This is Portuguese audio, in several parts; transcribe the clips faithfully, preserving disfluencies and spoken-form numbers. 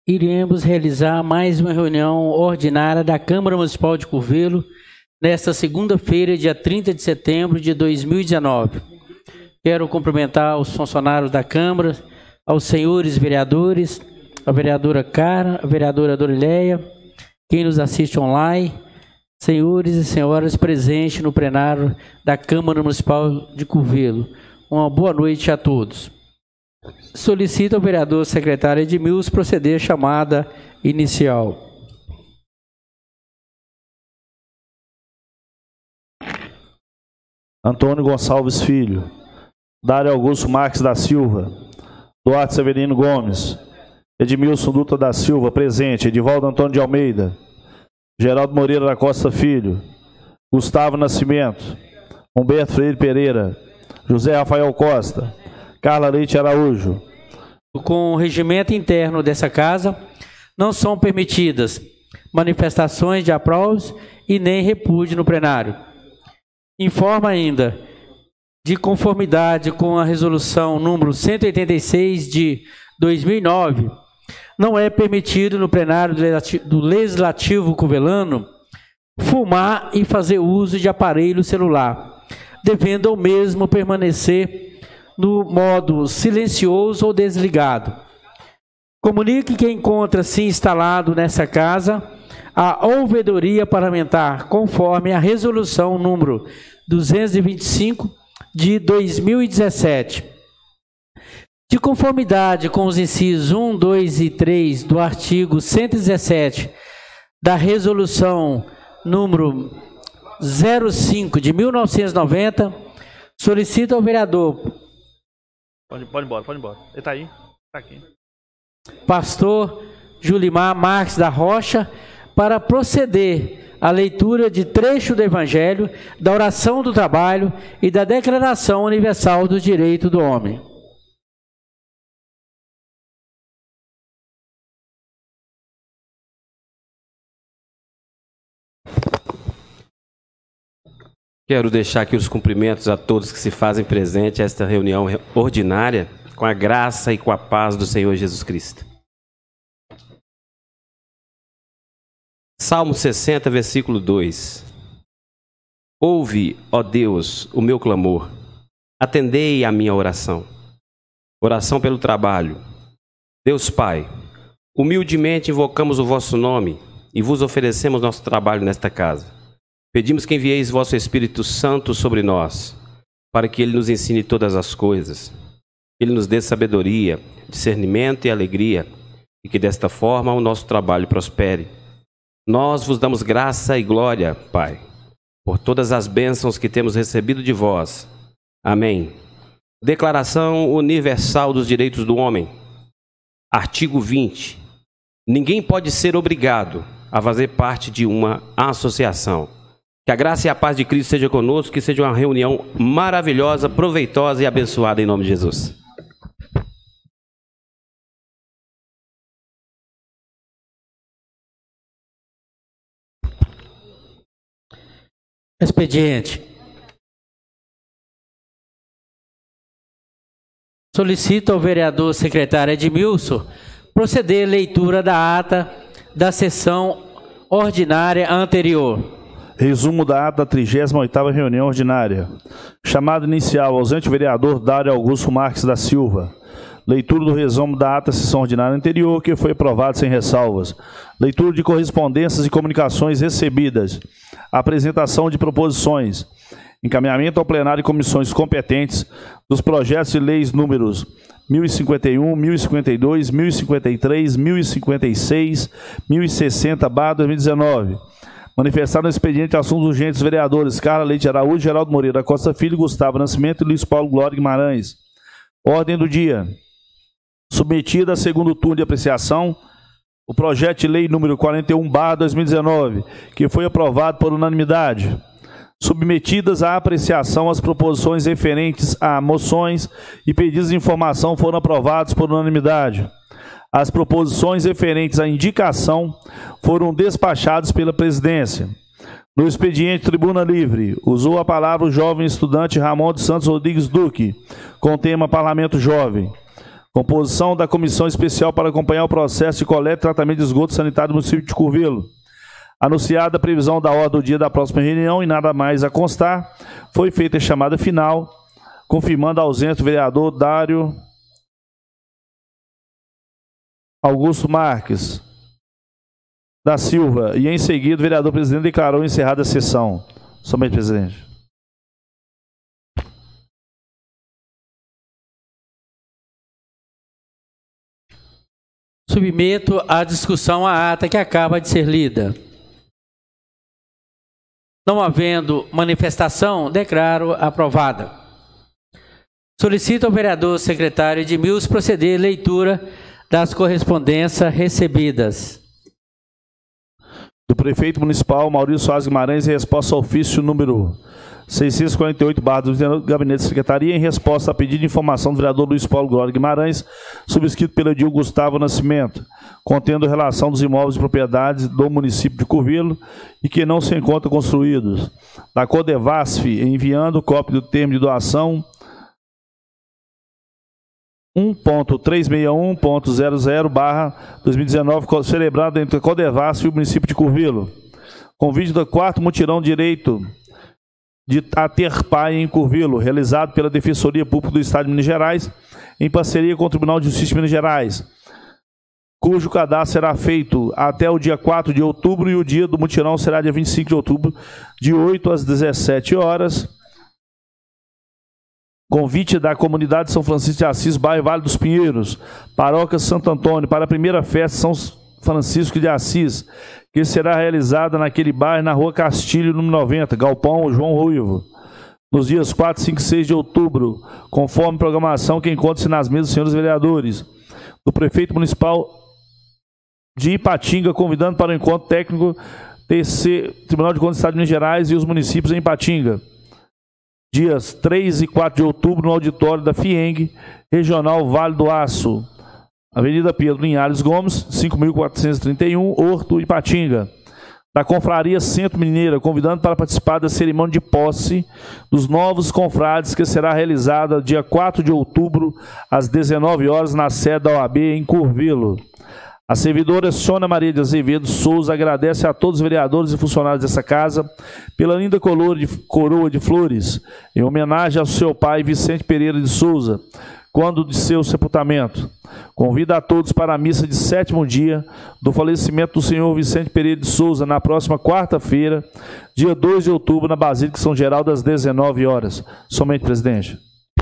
iremos realizar mais uma reunião ordinária da Câmara Municipal de Curvelo nesta segunda-feira, dia trinta de setembro de dois mil e dezenove. Quero cumprimentar os funcionários da Câmara, aos senhores vereadores, a vereadora Cara, a vereadora Dorileia, quem nos assiste online, senhores e senhoras presentes no plenário da Câmara Municipal de Curvelo. Uma boa noite a todos. Solicito ao vereador secretário Edmilson proceder à chamada inicial. Antônio Gonçalves Filho, Dário Augusto Marques da Silva, Duarte Severino Gomes, Edmilson Dutra da Silva, presente, Edivaldo Antônio de Almeida, Geraldo Moreira da Costa Filho, Gustavo Nascimento, Humberto Freire Pereira, José Rafael Costa, Carla Leite Araújo. Com o regimento interno dessa casa, não são permitidas manifestações de aplausos e nem repúdio no plenário. Informa ainda, de conformidade com a resolução número cento e oitenta e seis de dois mil e nove, não é permitido no plenário do Legislativo curvelano fumar e fazer uso de aparelho celular, devendo o mesmo permanecer no modo silencioso ou desligado. Comunique que encontra-se instalado nessa casa a ouvidoria parlamentar, conforme a resolução número duzentos e vinte e cinco de dois mil e dezessete. De conformidade com os incisos um, dois e três do artigo cento e dezessete da resolução número zero cinco de mil novecentos e noventa, solicito ao vereador Pode, pode ir embora, pode ir embora. Ele está aí? Está aqui. Pastor Julimar Marques da Rocha, para proceder à leitura de trecho do Evangelho, da oração do trabalho e da Declaração Universal do Direito do Homem. Quero deixar aqui os cumprimentos a todos que se fazem presente a esta reunião ordinária, com a graça e com a paz do Senhor Jesus Cristo. Salmo sessenta, versículo dois. Ouve, ó Deus, o meu clamor, atendei a minha oração. Oração pelo trabalho. Deus Pai, humildemente invocamos o vosso nome e vos oferecemos nosso trabalho nesta casa. Pedimos que envieis vosso Espírito Santo sobre nós, para que ele nos ensine todas as coisas. Ele nos dê sabedoria, discernimento e alegria, e que desta forma o nosso trabalho prospere. Nós vos damos graça e glória, Pai, por todas as bênçãos que temos recebido de vós. Amém. Declaração Universal dos Direitos do Homem. Artigo vinte. Ninguém pode ser obrigado a fazer parte de uma associação. Que a graça e a paz de Cristo seja conosco, que seja uma reunião maravilhosa, proveitosa e abençoada em nome de Jesus. Expediente. Solicito ao vereador secretário Edmilson proceder à leitura da ata da sessão ordinária anterior. Resumo da ata da trigésima oitava reunião ordinária. Chamada inicial, ausente vereador Dário Augusto Marques da Silva. Leitura do resumo da ata da sessão ordinária anterior, que foi aprovado sem ressalvas. Leitura de correspondências e comunicações recebidas. Apresentação de proposições. Encaminhamento ao plenário e comissões competentes dos projetos de leis números mil e cinquenta e um, mil e cinquenta e dois, mil e cinquenta e três, mil e cinquenta e seis, mil e sessenta barra dois mil e dezenove. Manifestar no expediente assuntos urgentes vereadores Carla Leite Araújo, Geraldo Moreira Costa Filho, Gustavo Nascimento e Luiz Paulo Glória Guimarães. Ordem do dia. Submetida a segundo turno de apreciação, o projeto de lei número quarenta e um barra dois mil e dezenove, que foi aprovado por unanimidade. Submetidas à apreciação as proposições referentes a moções e pedidos de informação foram aprovados por unanimidade. As proposições referentes à indicação foram despachadas pela presidência. No expediente Tribuna Livre, usou a palavra o jovem estudante Ramon dos Santos Rodrigues Duque, com o tema Parlamento Jovem. Composição da Comissão Especial para acompanhar o processo de coleta e tratamento de esgoto sanitário do município de Curvelo. Anunciada a previsão da ordem do dia da próxima reunião e nada mais a constar, foi feita a chamada final, confirmando a ausência do vereador Dário Augusto Marques da Silva. E em seguida o vereador presidente declarou encerrada a sessão. Somente, presidente. Submeto à discussão a ata que acaba de ser lida. Não havendo manifestação, declaro aprovada. Solicito ao vereador secretário Edmilson proceder à leitura das correspondências recebidas. Do prefeito municipal Maurício Soares Guimarães, em resposta ao ofício número seiscentos e quarenta e oito, barra do Gabinete de Secretaria, em resposta a pedido de informação do vereador Luiz Paulo Glória Guimarães, subscrito pelo edil Gustavo Nascimento, contendo relação dos imóveis e propriedades do município de Curvelo e que não se encontram construídos. Da Codevasf, enviando cópia do termo de doação um ponto trezentos e sessenta e um ponto zero zero barra dois mil e dezenove, celebrado entre a Codevasf e o município de Curvelo. Convite do quarto mutirão direito de a ter pai em Curvelo, realizado pela Defensoria Pública do Estado de Minas Gerais, em parceria com o Tribunal de Justiça de Minas Gerais, cujo cadastro será feito até o dia quatro de outubro e o dia do mutirão será dia vinte e cinco de outubro, de oito às dezessete horas. Convite da comunidade São Francisco de Assis, bairro Vale dos Pinheiros, paróquia Santo Antônio, para a primeira festa São Francisco de Assis, que será realizada naquele bairro, na Rua Castilho, número noventa, Galpão João Ruivo, nos dias quatro, cinco e seis de outubro, conforme programação que encontra-se nas mesas dos senhores vereadores. Do prefeito municipal de Ipatinga, convidando para o encontro técnico T C, Tribunal de Contas do Estado de Minas Gerais e os municípios em Ipatinga. Dias três e quatro de outubro, no auditório da FIENG, Regional Vale do Aço, Avenida Pedro Linhares Gomes, cinco mil quatrocentos e trinta e um, Horto, Ipatinga. Da Confraria Centro Mineira, convidando para participar da cerimônia de posse dos novos confrades, que será realizada dia quatro de outubro, às dezenove horas, na sede da O A B em Curvelo. A servidora Sônia Maria de Azevedo Souza agradece a todos os vereadores e funcionários dessa casa pela linda coroa de flores, em homenagem ao seu pai Vicente Pereira de Souza, quando de seu sepultamento. Convida a todos para a missa de sétimo dia do falecimento do senhor Vicente Pereira de Souza, na próxima quarta-feira, dia dois de outubro, na Basílica São Geraldo, às dezenove horas. Somente, presidente.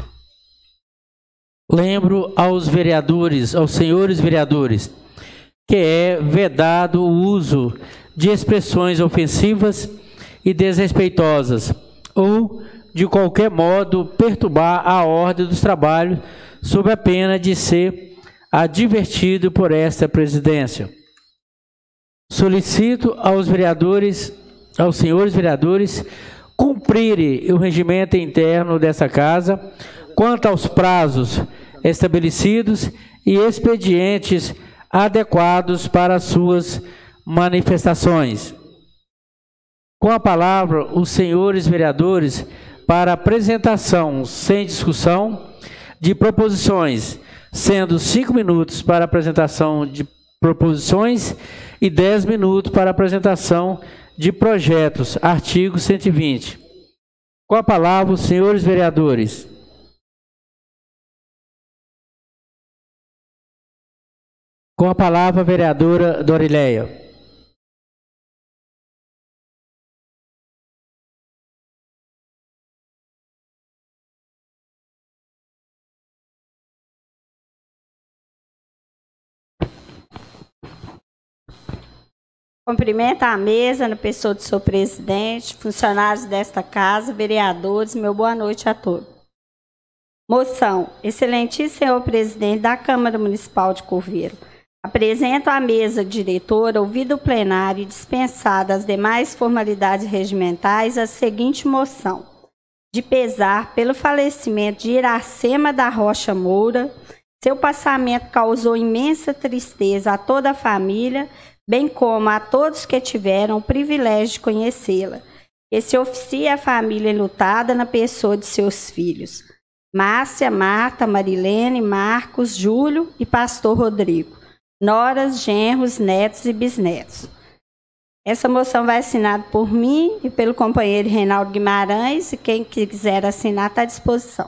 Lembro aos vereadores, aos senhores vereadores, que é vedado o uso de expressões ofensivas e desrespeitosas, ou, de qualquer modo, perturbar a ordem dos trabalhos, sob a pena de ser advertido por esta presidência. Solicito aos vereadores, aos senhores vereadores, cumprirem o regimento interno dessa casa quanto aos prazos estabelecidos e expedientes adequados para suas manifestações. Com a palavra, os senhores vereadores, para apresentação sem discussão de proposições, sendo cinco minutos para apresentação de proposições e dez minutos para apresentação de projetos. Artigo cento e vinte. Com a palavra, os senhores vereadores. Com a palavra, a vereadora Dorileia. Cumprimento a mesa, na pessoa do seu presidente, funcionários desta casa, vereadores, meu boa noite a todos. Moção. Excelentíssimo senhor presidente da Câmara Municipal de Curvelo, apresento à mesa diretora, ouvido o plenário e dispensadas as demais formalidades regimentais, a seguinte moção: de pesar pelo falecimento de Iracema da Rocha Moura. Seu passamento causou imensa tristeza a toda a família, bem como a todos que tiveram o privilégio de conhecê-la. Que se oficie a família enlutada na pessoa de seus filhos Márcia, Marta, Marilene, Marcos, Júlio e pastor Rodrigo. Noras, genros, netos e bisnetos. Essa moção vai assinada por mim e pelo companheiro Reinaldo Guimarães, e quem quiser assinar está à disposição.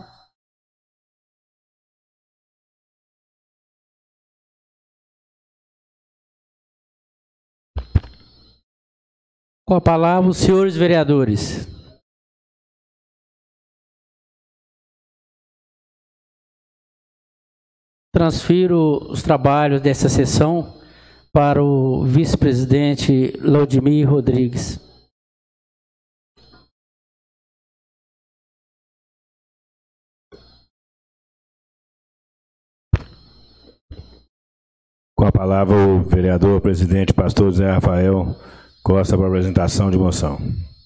Com a palavra, os senhores vereadores. Transfiro os trabalhos dessa sessão para o vice-presidente Laudimir Rodrigues. Com a palavra, o vereador presidente pastor Zé Rafael Costa para apresentação de moção.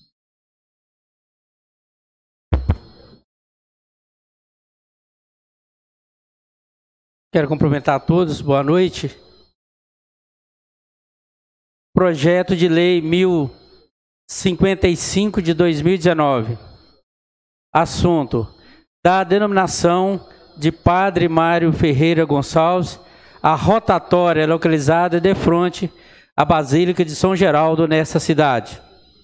Quero cumprimentar a todos, boa noite. Projeto de Lei mil e cinquenta e cinco de dois mil e dezenove. Assunto: da denominação de Padre Mário Ferreira Gonçalves, a rotatória localizada de frente à Basílica de São Geraldo, nesta cidade.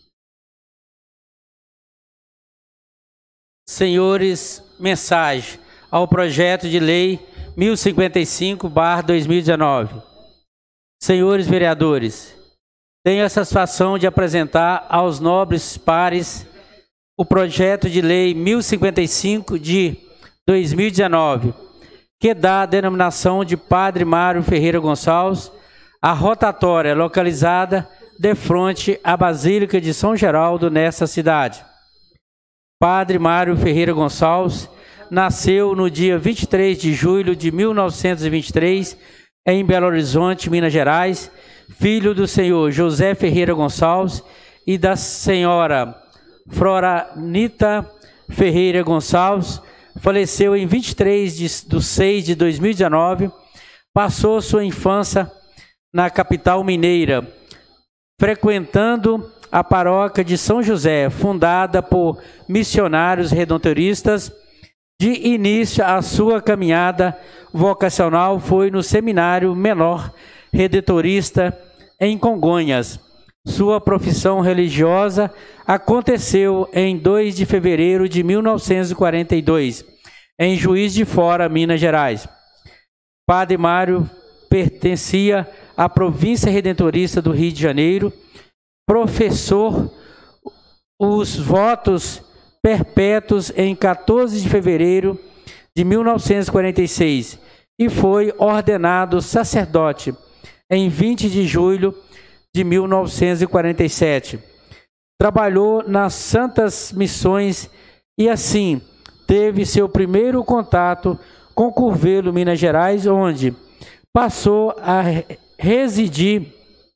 Senhores, mensagem ao projeto de lei mil e cinquenta e cinco barra dois mil e dezenove. Senhores vereadores, tenho a satisfação de apresentar aos nobres pares o projeto de lei mil e cinquenta e cinco de dois mil e dezenove, que dá a denominação de Padre Mário Ferreira Gonçalves, a rotatória localizada de frente à Basílica de São Geraldo, nesta cidade. Padre Mário Ferreira Gonçalves nasceu no dia vinte e três de julho de mil novecentos e vinte e três, em Belo Horizonte, Minas Gerais, filho do senhor José Ferreira Gonçalves e da senhora Floranita Ferreira Gonçalves. Faleceu em vinte e três de seis de dois mil e dezenove. Passou sua infância na capital mineira, frequentando a paróquia de São José, fundada por missionários redentoristas. De início, a sua caminhada vocacional foi no Seminário Menor Redentorista em Congonhas. Sua profissão religiosa aconteceu em dois de fevereiro de mil novecentos e quarenta e dois, em Juiz de Fora, Minas Gerais. Padre Mário pertencia à província redentorista do Rio de Janeiro, professor os votos perpétuos em quatorze de fevereiro de mil novecentos e quarenta e seis e foi ordenado sacerdote em vinte de julho de mil novecentos e quarenta e sete. Trabalhou nas Santas Missões e assim teve seu primeiro contato com Curvelo, Minas Gerais, onde passou a residir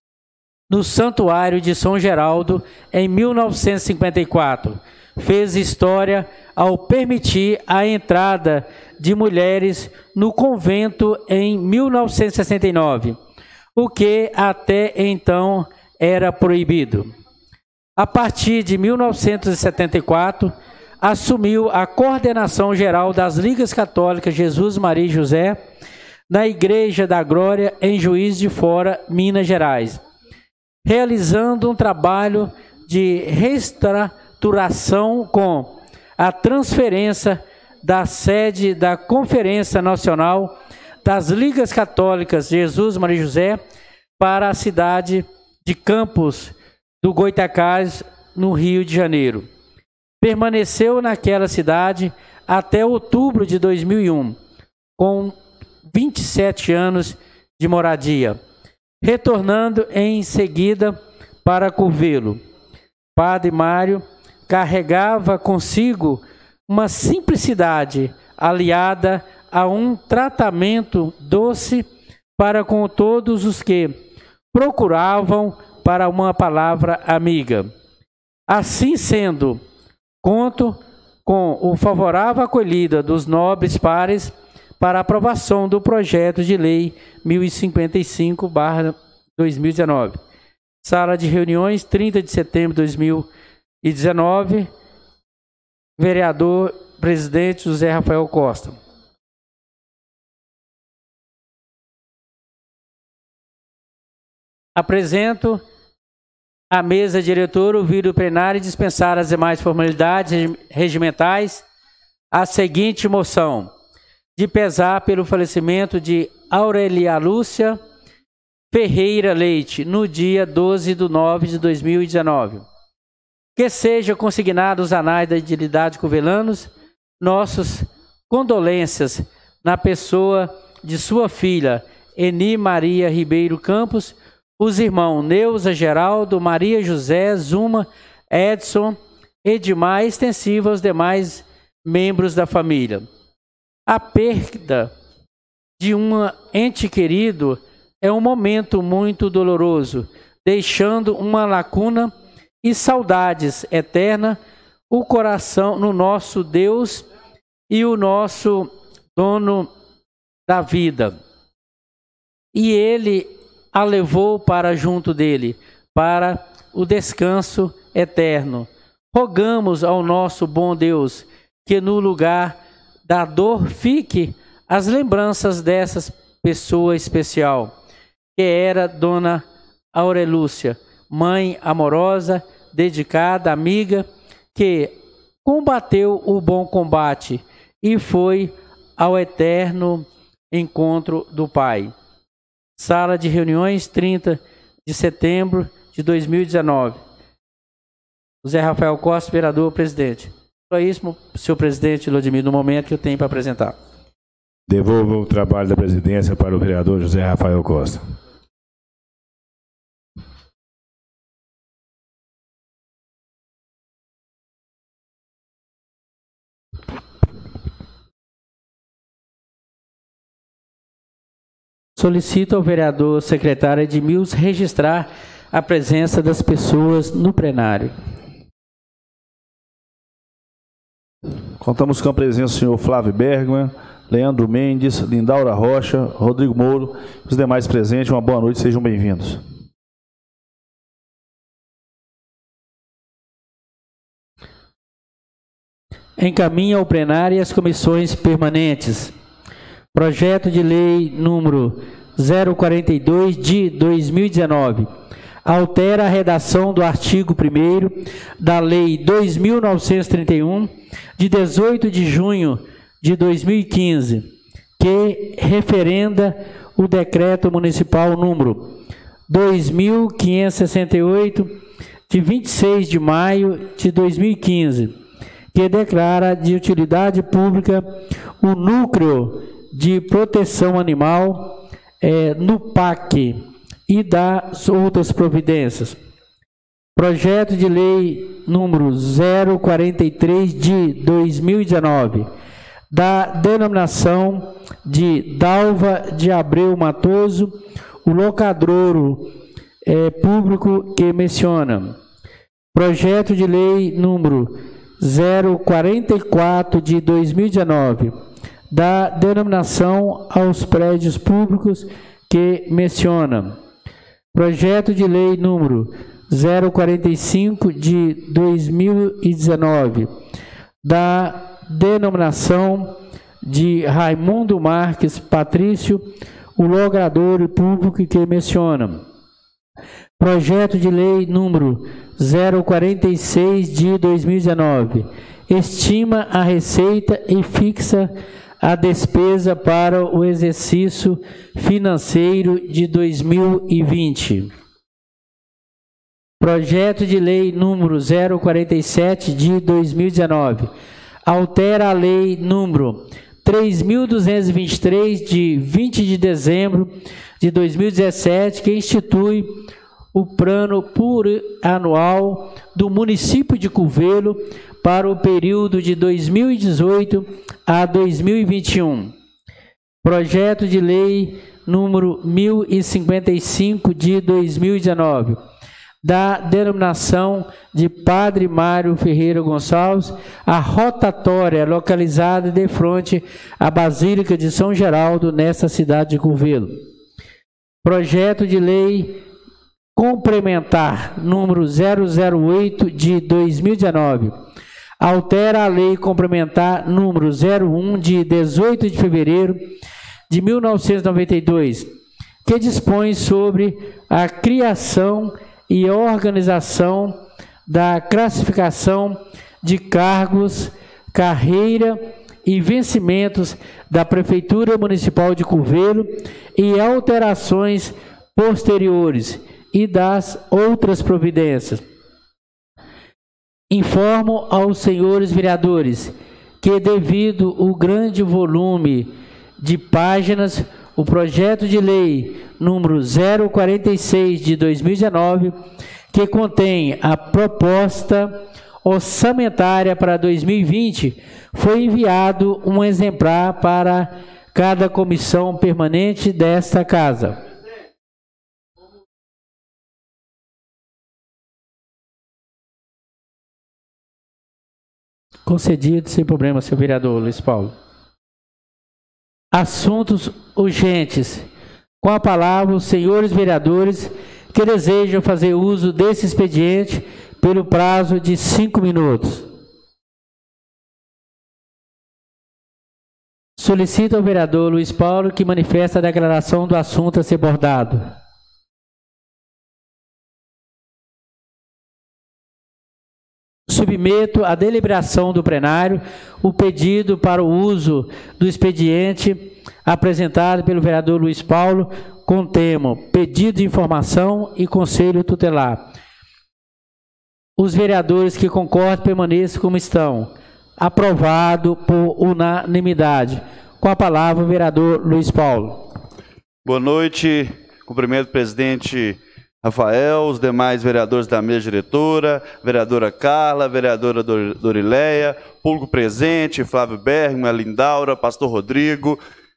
no Santuário de São Geraldo em mil novecentos e cinquenta e quatro. Fez história ao permitir a entrada de mulheres no convento em mil novecentos e sessenta e nove, o que até então era proibido. A partir de mil novecentos e setenta e quatro, assumiu a coordenação geral das Ligas Católicas Jesus, Maria e José, na Igreja da Glória, em Juiz de Fora, Minas Gerais, realizando um trabalho de reestruturação com a transferência da sede da Conferência Nacional das Ligas Católicas Jesus, Maria e José para a cidade de Campos do Goitacazes, no Rio de Janeiro. Permaneceu naquela cidade até outubro de dois mil e um, com vinte e sete anos de moradia, retornando em seguida para Curvelo. Padre Mário carregava consigo uma simplicidade aliada a um tratamento doce para com todos os que procuravam para uma palavra amiga. Assim sendo, conto com o favorável acolhida dos nobres pares para a aprovação do projeto de lei mil e cinquenta e cinco barra dois mil e dezenove. Sala de reuniões, trinta de setembro de dois mil e dezenove. Vereador presidente José Rafael Costa. Apresento à mesa diretora ouvir o plenário e dispensar as demais formalidades regimentais a seguinte moção: de pesar pelo falecimento de Aurelia Lúcia Ferreira Leite, no dia doze de nove de dois mil e dezenove. Que seja consignado os anais da idilidade covelanos nossas condolências na pessoa de sua filha, Eni Maria Ribeiro Campos, os irmãos Neuza Geraldo, Maria José, Zuma, Edson e demais extensiva aos demais membros da família. A perda de um ente querido é um momento muito doloroso, deixando uma lacuna e saudades eterna o coração no nosso Deus e o nosso dono da vida. E ele a levou para junto dele, para o descanso eterno. Rogamos ao nosso bom Deus que no lugar da dor fique as lembranças dessa pessoa especial, que era Dona Aurelúcia, mãe amorosa, dedicada, amiga, que combateu o bom combate e foi ao eterno encontro do Pai. Sala de reuniões, trinta de setembro de dois mil e dezenove. José Rafael Costa, vereador, presidente. Só isso, senhor presidente Lodimir, no momento que eu tenho para apresentar. Devolvo o trabalho da presidência para o vereador José Rafael Costa. Solicito ao vereador secretário Edmilson registrar a presença das pessoas no plenário. Contamos com a presença do senhor Flávio Bergman, Leandro Mendes, Lindaura Rocha, Rodrigo Mouro, os demais presentes. Uma boa noite, sejam bem-vindos. Encaminha ao plenário as comissões permanentes. Projeto de lei número zero quarenta e dois de dois mil e dezenove. Altera a redação do artigo primeiro da Lei dois mil novecentos e trinta e um, de dezoito de junho de dois mil e quinze, que referenda o decreto municipal número dois mil quinhentos e sessenta e oito, de vinte e seis de maio de dois mil e quinze, que declara de utilidade pública o núcleo de proteção animal é, no P A C e das outras providências. Projeto de lei número zero quarenta e três de dois mil e dezenove, da denominação de Dalva de Abreu Matoso, o locadouro é, público que menciona. Projeto de lei número zero quarenta e quatro de dois mil e dezenove, da denominação aos prédios públicos que menciona. Projeto de lei número zero quarenta e cinco de dois mil e dezenove, da denominação de Raimundo Marques Patrício, o logradouro público que menciona. Projeto de lei número zero quarenta e seis de dois mil e dezenove, estima a receita e fixa a despesa para o exercício financeiro de dois mil e vinte. Projeto de lei número zero quarenta e sete de dois mil e dezenove. Altera a lei número três mil duzentos e vinte e três de vinte de dezembro de dois mil e dezessete, que institui o plano plurianual do município de Curvelo para o período de dois mil e dezoito a dois mil e vinte e um. Projeto de lei número mil e cinquenta e cinco de dois mil e dezenove, da denominação de Padre Mário Ferreira Gonçalves, a rotatória localizada de frente à Basílica de São Geraldo, nesta cidade de Curvelo. Projeto de lei complementar número zero zero oito de dois mil e dezenove, altera a Lei Complementar número zero um, de dezoito de fevereiro de mil novecentos e noventa e dois, que dispõe sobre a criação e organização da classificação de cargos, carreira e vencimentos da Prefeitura Municipal de Curvelo e alterações posteriores e das outras providências. Informo aos senhores vereadores que, devido ao grande volume de páginas, o projeto de lei número zero quarenta e seis de dois mil e dezenove, que contém a proposta orçamentária para dois mil e vinte, foi enviado um exemplar para cada comissão permanente desta casa. Concedido, sem problema, senhor vereador Luiz Paulo. Assuntos urgentes. Com a palavra, os senhores vereadores que desejam fazer uso desse expediente pelo prazo de cinco minutos. Solicito ao vereador Luiz Paulo que manifeste a declaração do assunto a ser abordado. Submeto à deliberação do plenário o pedido para o uso do expediente apresentado pelo vereador Luiz Paulo, com tema pedido de informação e conselho tutelar. Os vereadores que concordam permaneçam como estão. Aprovado por unanimidade. Com a palavra o vereador Luiz Paulo. Boa noite. Cumprimento o presidente Rafael, os demais vereadores da mesa diretora, vereadora Carla, vereadora Dorileia, público presente, Flávio Bergman, Lindaura, pastor Rodrigo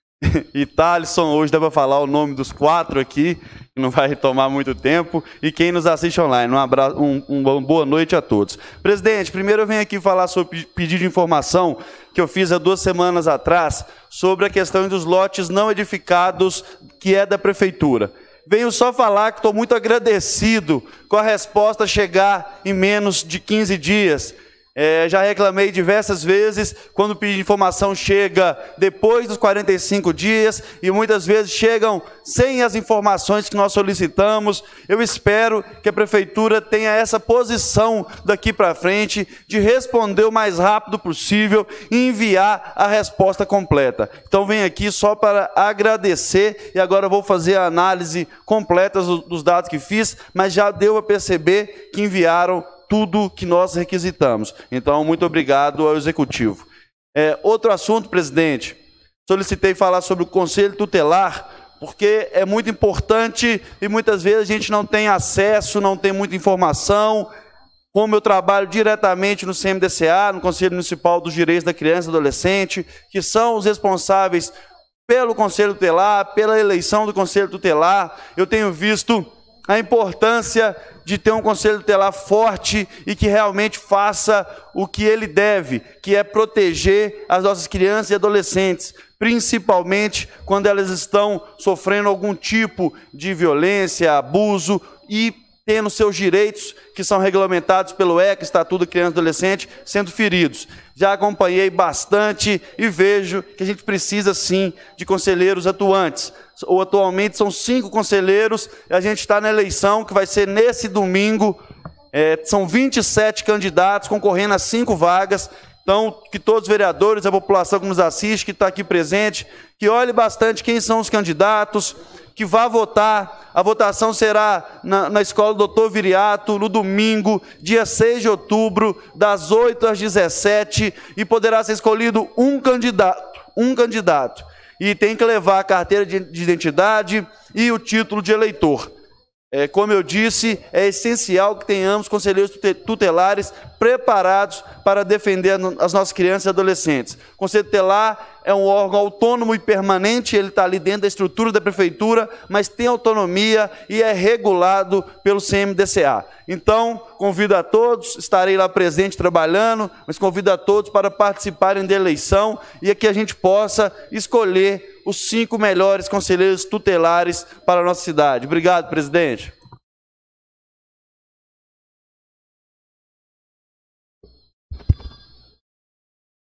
e Thalisson. Hoje dá para falar o nome dos quatro aqui, que não vai tomar muito tempo, e quem nos assiste online. Um abraço, um, um, uma boa noite a todos. Presidente, primeiro eu venho aqui falar sobre pedido de informação que eu fiz há duas semanas atrás sobre a questão dos lotes não edificados, que é da prefeitura. Venho só falar que estou muito agradecido com a resposta chegar em menos de quinze dias. É, já reclamei diversas vezes quando o pedido de informação chega depois dos quarenta e cinco dias e muitas vezes chegam sem as informações que nós solicitamos. Eu espero que a prefeitura tenha essa posição daqui para frente de responder o mais rápido possível e enviar a resposta completa. Então venho aqui só para agradecer e agora eu vou fazer a análise completa dos dados que fiz, mas já deu a perceber que enviaram tudo que nós requisitamos. Então, muito obrigado ao Executivo. É, outro assunto, presidente, solicitei falar sobre o Conselho Tutelar, porque é muito importante e muitas vezes a gente não tem acesso, não tem muita informação. Como eu trabalho diretamente no C M D C A, no Conselho Municipal dos Direitos da Criança e do Adolescente, que são os responsáveis pelo Conselho Tutelar, pela eleição do Conselho Tutelar, eu tenho visto a importância de ter um Conselho Tutelar forte e que realmente faça o que ele deve, que é proteger as nossas crianças e adolescentes, principalmente quando elas estão sofrendo algum tipo de violência, abuso e tendo seus direitos, que são regulamentados pelo E C A, Estatuto da Criança e Adolescente, sendo feridos. Já acompanhei bastante e vejo que a gente precisa, sim, de conselheiros atuantes. Ou atualmente são cinco conselheiros, e a gente está na eleição, que vai ser nesse domingo. É, são vinte e sete candidatos concorrendo a cinco vagas. Então, que todos os vereadores, a população que nos assiste, que está aqui presente, que olhe bastante quem são os candidatos, que vá votar. A votação será na, na Escola doutor Viriato, no domingo, dia seis de outubro, das oito às dezessete, e poderá ser escolhido um candidato, um candidato. E tem que levar a carteira de, de identidade e o título de eleitor. É, como eu disse, é essencial que tenhamos conselheiros tutelares preparados para defender as nossas crianças e adolescentes. O Conselho Tutelar é um órgão autônomo e permanente, ele está ali dentro da estrutura da prefeitura, mas tem autonomia e é regulado pelo C M D C A. Então, convido a todos, estarei lá presente trabalhando, mas convido a todos para participarem da eleição e que a gente possa escolher os cinco melhores conselheiros tutelares para a nossa cidade. Obrigado, presidente.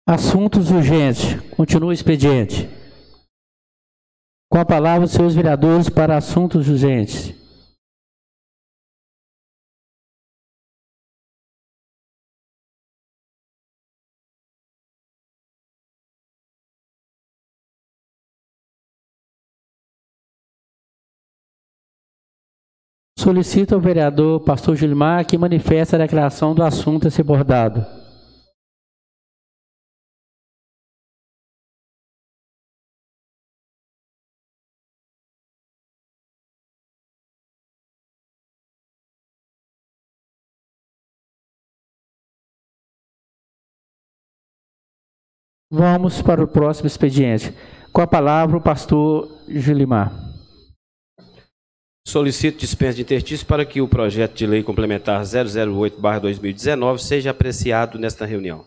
Assuntos urgentes. Continua o expediente. Com a palavra, os senhores vereadores para assuntos urgentes. Solicito ao vereador Pastor Julimar que manifeste a declaração do assunto a ser abordado. Vamos para o próximo expediente. Com a palavra, o pastor Julimar. Solicito dispensa de interstício para que o projeto de lei complementar zero zero oito barra dois mil e dezenove seja apreciado nesta reunião.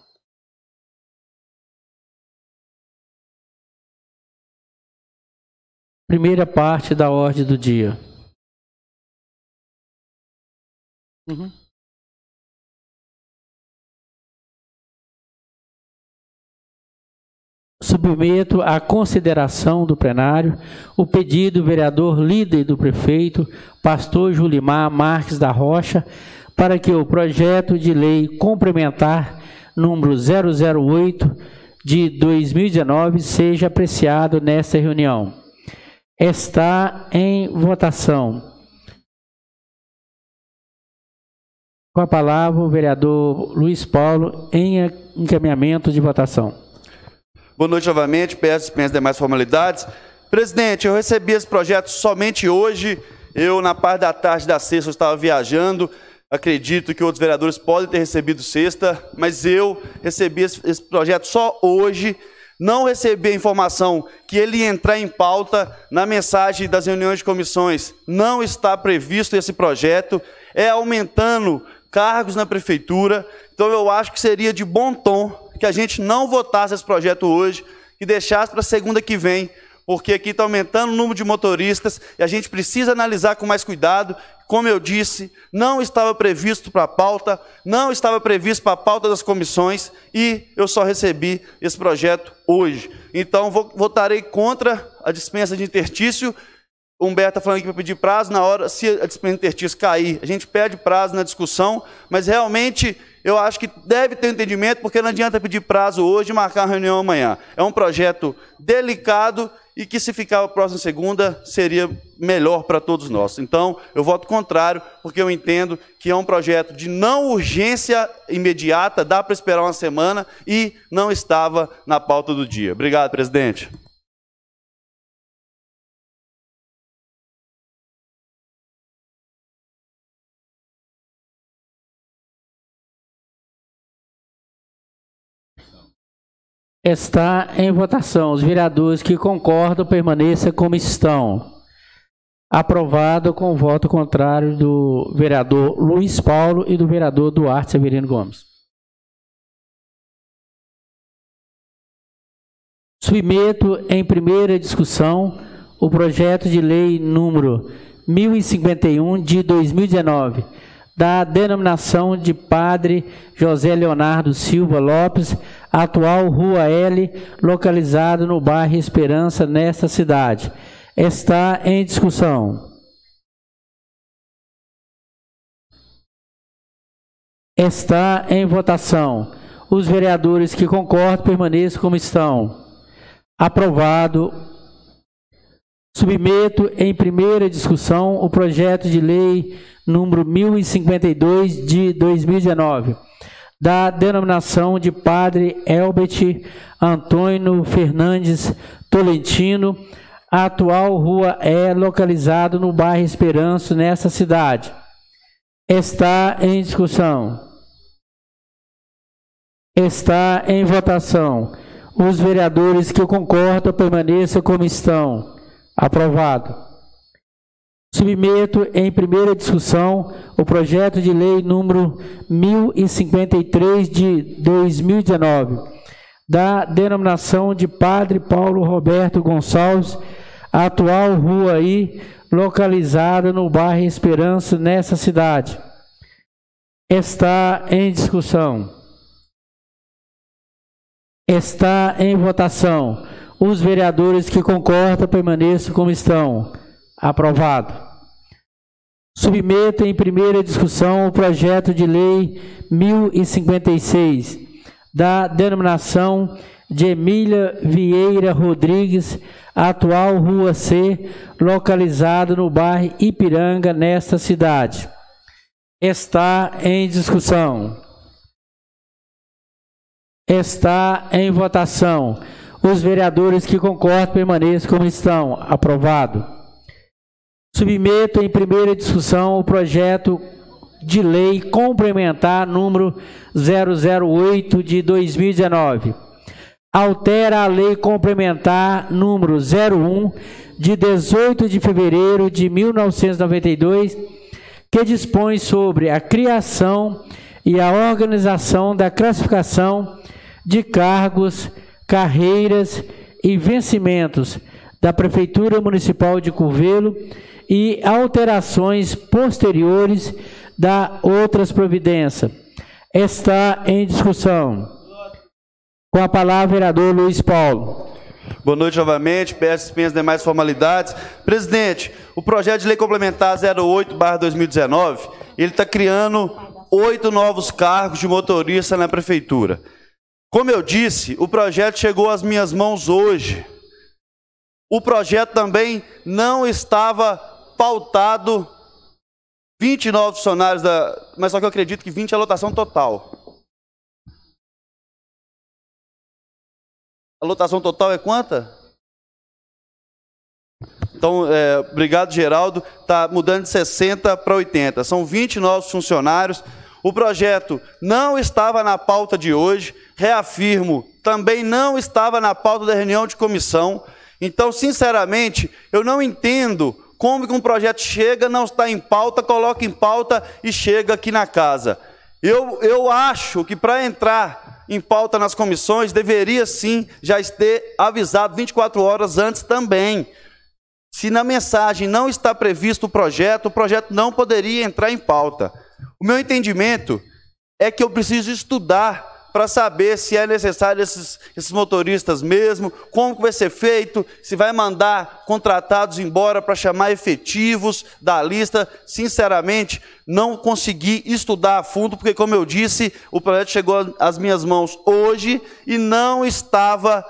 Primeira parte da ordem do dia. Uhum. Submeto à consideração do plenário o pedido do vereador líder do prefeito, pastor Julimar Marques da Rocha, para que o projeto de lei complementar número zero zero oito de dois mil e dezenove seja apreciado nesta reunião. Está em votação. Com a palavra, o vereador Luiz Paulo, em encaminhamento de votação. Boa noite novamente, peço dispensa demais formalidades. Presidente, eu recebi esse projeto somente hoje. Eu, na parte da tarde da sexta, eu estava viajando. Acredito que outros vereadores podem ter recebido sexta, mas eu recebi esse, esse projeto só hoje. Não recebi a informação que ele ia entrar em pauta na mensagem das reuniões de comissões. Não está previsto esse projeto. É aumentando cargos na prefeitura. Então, eu acho que seria de bom tom que a gente não votasse esse projeto hoje e deixasse para segunda que vem, porque aqui está aumentando o número de motoristas e a gente precisa analisar com mais cuidado. Como eu disse, não estava previsto para a pauta, não estava previsto para a pauta das comissões e eu só recebi esse projeto hoje. Então, vou, votarei contra a dispensa de interstício. O Humberto está falando aqui para pedir prazo. Na hora, se a dispensa de interstício cair, a gente pede prazo na discussão, mas realmente eu acho que deve ter um entendimento, porque não adianta pedir prazo hoje e marcar uma reunião amanhã. É um projeto delicado e que, se ficar a próxima segunda, seria melhor para todos nós. Então, eu voto contrário, porque eu entendo que é um projeto de não urgência imediata, dá para esperar uma semana e não estava na pauta do dia. Obrigado, presidente. Está em votação. Os vereadores que concordam permaneçam como estão. Aprovado com o voto contrário do vereador Luiz Paulo e do vereador Duarte Severino Gomes. Submeto em primeira discussão o projeto de lei número mil e cinquenta e um de dois mil e dezenove, da denominação de Padre José Leonardo Silva Lopes, atual Rua L, localizado no bairro Esperança, nesta cidade. Está em discussão. Está em votação. Os vereadores que concordam permaneçam como estão. Aprovado. Submeto em primeira discussão o projeto de lei número mil e cinquenta e dois de dois mil e dezenove, da denominação de Padre Elbert Antônio Fernandes Tolentino, atual Rua E, localizado no bairro Esperança, nesta cidade. Está em discussão. Está em votação. Os vereadores que concordam permaneçam como estão. Aprovado. Submeto em primeira discussão o projeto de lei número mil e cinquenta e três de dois mil e dezenove, da denominação de Padre Paulo Roberto Gonçalves, atual Rua I, localizada no bairro Esperança, nessa cidade. Está em discussão. Está em votação. Os vereadores que concordam permaneçam como estão. Aprovado. Submeto em primeira discussão o projeto de lei mil e cinquenta e seis, da denominação de Emília Vieira Rodrigues, atual Rua C, localizado no bairro Ipiranga, nesta cidade. Está em discussão. Está em votação. Os vereadores que concordam permaneçam como estão. Aprovado. Submeto em primeira discussão o projeto de lei complementar número zero zero oito de dois mil e dezenove. Altera a lei complementar número zero um de dezoito de fevereiro de mil novecentos e noventa e dois, que dispõe sobre a criação e a organização da classificação de cargos, carreiras e vencimentos da Prefeitura Municipal de Curvelo e alterações posteriores da outras providências. Está em discussão. Com a palavra, vereador Luiz Paulo. Boa noite novamente, peço dispensa de demais formalidades. Presidente, o projeto de lei complementar zero oito barra dois mil e dezenove, ele está criando oito novos cargos de motorista na Prefeitura. Como eu disse, o projeto chegou às minhas mãos hoje. O projeto também não estava pautado vinte novos funcionários, da, mas só que eu acredito que vinte é a lotação total. A lotação total é quanta? Então, é, obrigado, Geraldo. Está mudando de sessenta para oitenta. São vinte novos funcionários. O projeto não estava na pauta de hoje. Reafirmo, também não estava na pauta da reunião de comissão. Então, sinceramente, eu não entendo como que um projeto chega, não está em pauta, coloca em pauta e chega aqui na casa. Eu, eu acho que para entrar em pauta nas comissões, deveria sim já ter avisado vinte e quatro horas antes também. Se na mensagem não está previsto o projeto, o projeto não poderia entrar em pauta. O meu entendimento é que eu preciso estudar para saber se é necessário esses, esses motoristas mesmo, como que vai ser feito, se vai mandar contratados embora para chamar efetivos da lista. Sinceramente, não consegui estudar a fundo, porque, como eu disse, o projeto chegou às minhas mãos hoje e não estava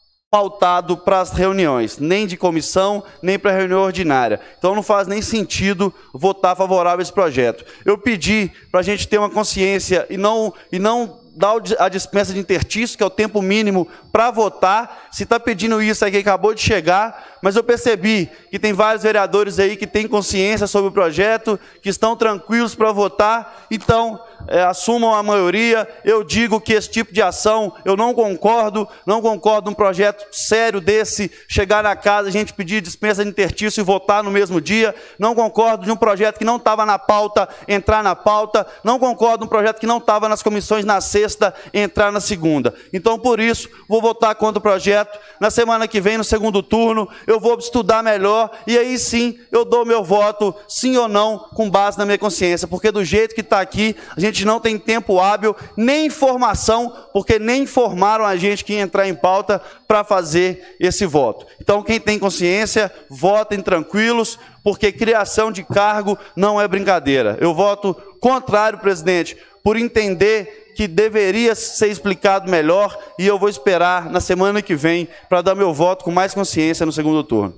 pautado para as reuniões, nem de comissão, nem para a reunião ordinária. Então não faz nem sentido votar favorável a esse projeto. Eu pedi para a gente ter uma consciência e não, e não dar a dispensa de interstício, que é o tempo mínimo para votar. Se está pedindo isso aí que acabou de chegar, mas eu percebi que tem vários vereadores aí que têm consciência sobre o projeto, que estão tranquilos para votar, então é, assumam a maioria. Eu digo que esse tipo de ação eu não concordo, não concordo num projeto sério desse, chegar na casa, a gente pedir dispensa de interstício e votar no mesmo dia, não concordo de um projeto que não estava na pauta, entrar na pauta, não concordo num projeto que não estava nas comissões na sexta, entrar na segunda. Então, por isso, vou votar contra o projeto. Na semana que vem, no segundo turno, eu vou estudar melhor e aí sim eu dou meu voto, sim ou não, com base na minha consciência, porque do jeito que está aqui, a gente não tem tempo hábil, nem informação, porque nem informaram a gente que ia entrar em pauta para fazer esse voto. Então, quem tem consciência, votem tranquilos, porque criação de cargo não é brincadeira. Eu voto contrário, presidente, por entender que deveria ser explicado melhor, e eu vou esperar na semana que vem para dar meu voto com mais consciência no segundo turno.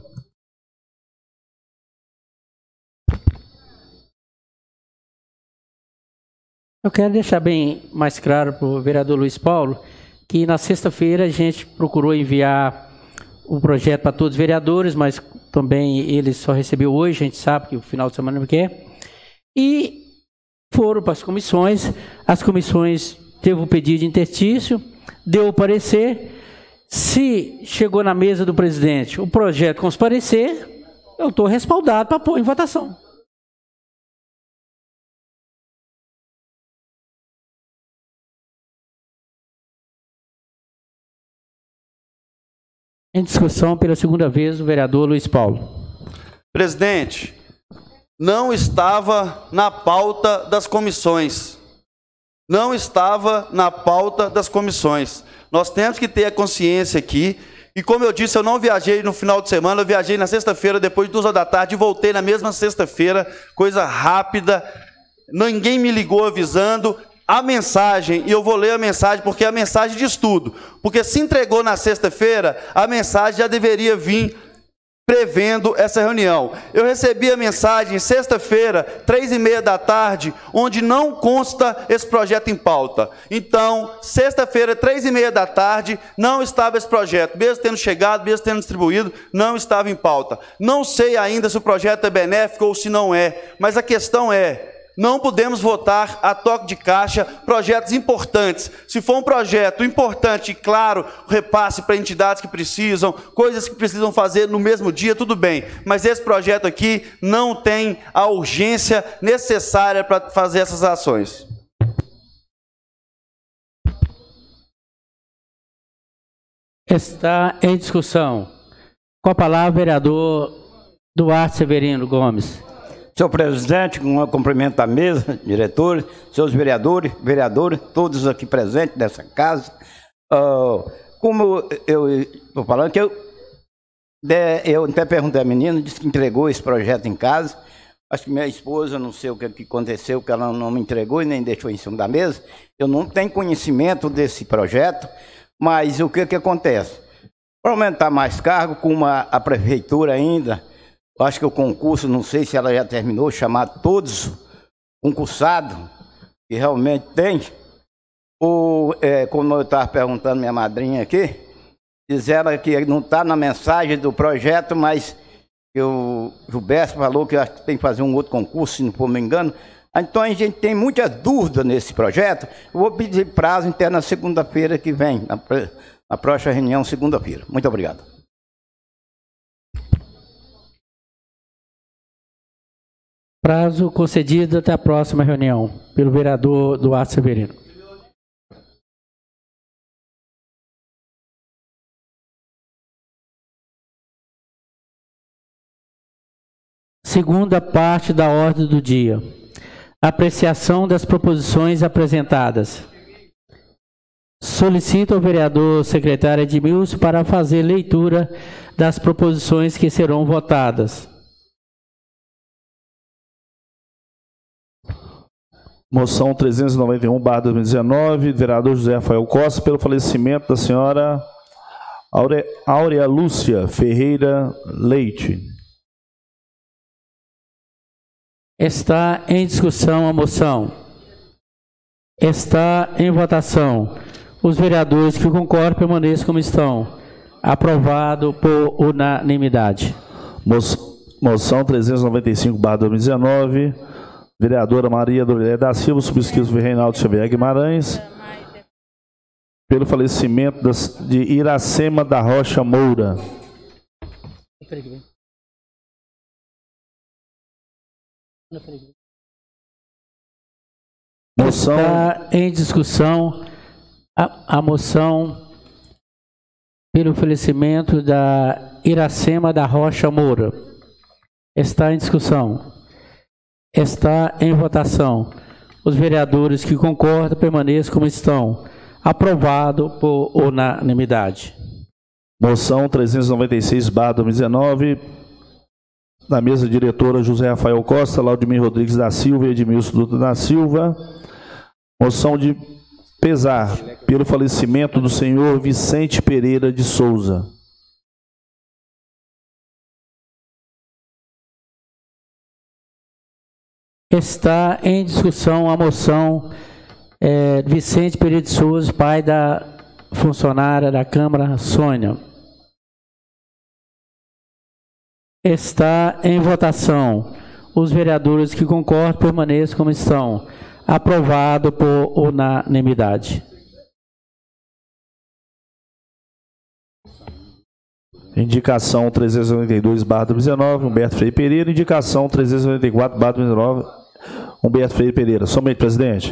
Eu quero deixar bem mais claro para o vereador Luiz Paulo que na sexta-feira a gente procurou enviar o projeto para todos os vereadores, mas também ele só recebeu hoje, a gente sabe que o final de semana não quer, e foram para as comissões. As comissões teve o pedido de interstício, deu o parecer. Se chegou na mesa do presidente o projeto com os parecer, eu estou respaldado para pôr em votação. Em discussão pela segunda vez o vereador Luiz Paulo. Presidente, não estava na pauta das comissões. não estava na pauta das comissões. Nós temos que ter a consciência aqui. E como eu disse, eu não viajei no final de semana, eu viajei na sexta-feira, depois de duas horas da tarde, e voltei na mesma sexta-feira, coisa rápida. Ninguém me ligou avisando. A mensagem, e eu vou ler a mensagem, porque é a mensagem diz tudo. Porque se entregou na sexta-feira, a mensagem já deveria vir prevendo essa reunião. Eu recebi a mensagem sexta-feira, três e meia da tarde, onde não consta esse projeto em pauta. Então, sexta-feira, três e meia da tarde, não estava esse projeto. Mesmo tendo chegado, mesmo tendo distribuído, não estava em pauta. Não sei ainda se o projeto é benéfico ou se não é, mas a questão é, não podemos votar a toque de caixa projetos importantes. Se for um projeto importante e claro, repasse para entidades que precisam, coisas que precisam fazer no mesmo dia, tudo bem. Mas esse projeto aqui não tem a urgência necessária para fazer essas ações. Está em discussão. Com a palavra, vereador Duarte Severino Gomes. Senhor presidente, um cumprimento à mesa, diretores, seus vereadores, vereadores, todos aqui presentes nessa casa. Uh, como eu estou falando, que eu, eu até perguntei à menina, disse que entregou esse projeto em casa. Acho que minha esposa, não sei o que aconteceu, que ela não me entregou e nem deixou em cima da mesa. Eu não tenho conhecimento desse projeto, mas o que, que acontece? Para aumentar mais cargo, como a, a prefeitura ainda... Acho que o concurso, não sei se ela já terminou, chamar todos concursados, que realmente tem. Ou, é, como eu estava perguntando minha madrinha aqui, diz ela que não está na mensagem do projeto, mas que o Gilberto falou que acho que tem que fazer um outro concurso, se não for me engano. Então a gente tem muitas dúvidas nesse projeto. Eu vou pedir prazo até na segunda-feira que vem, na, na próxima reunião, segunda-feira. Muito obrigado. Prazo concedido até a próxima reunião, pelo vereador Duarte Severino. Segunda parte da ordem do dia. Apreciação das proposições apresentadas. Solicito ao vereador secretário Edmilson para fazer leitura das proposições que serão votadas. Moção trezentos e noventa e um barra dois mil e dezenove, vereador José Rafael Costa, pelo falecimento da senhora Áurea, Áurea Lúcia Ferreira Leite. Está em discussão a moção. Está em votação. Os vereadores que concordam permaneçam como estão. Aprovado por unanimidade. Moção trezentos e noventa e cinco barra dois mil e dezenove. Vereadora Maria Dorileia da Silva, subscrito por Reinaldo Xavier Guimarães, pelo falecimento das, de Iracema da Rocha Moura. Moção. Está em discussão a, a moção pelo falecimento da Iracema da Rocha Moura. Está em discussão. Está em votação. Os vereadores que concordam permaneçam como estão. Aprovado por unanimidade. Moção trezentos e noventa e seis barra dois mil e dezenove. Na mesa diretora José Rafael Costa, Laudimir Rodrigues da Silva e Edmilson Dutra da Silva. Moção de pesar pelo falecimento do senhor Vicente Pereira de Souza. Está em discussão a moção é, Vicente Pereira de Souza, pai da funcionária da Câmara, Sônia. Está em votação. Os vereadores que concordam permaneçam como estão. Aprovado por unanimidade. Indicação trezentos e noventa e dois barra dois mil e dezenove, Humberto Freire Pereira. Indicação trezentos e noventa e quatro barra dois mil e dezenove, Humberto Freire Pereira. Somente, presidente.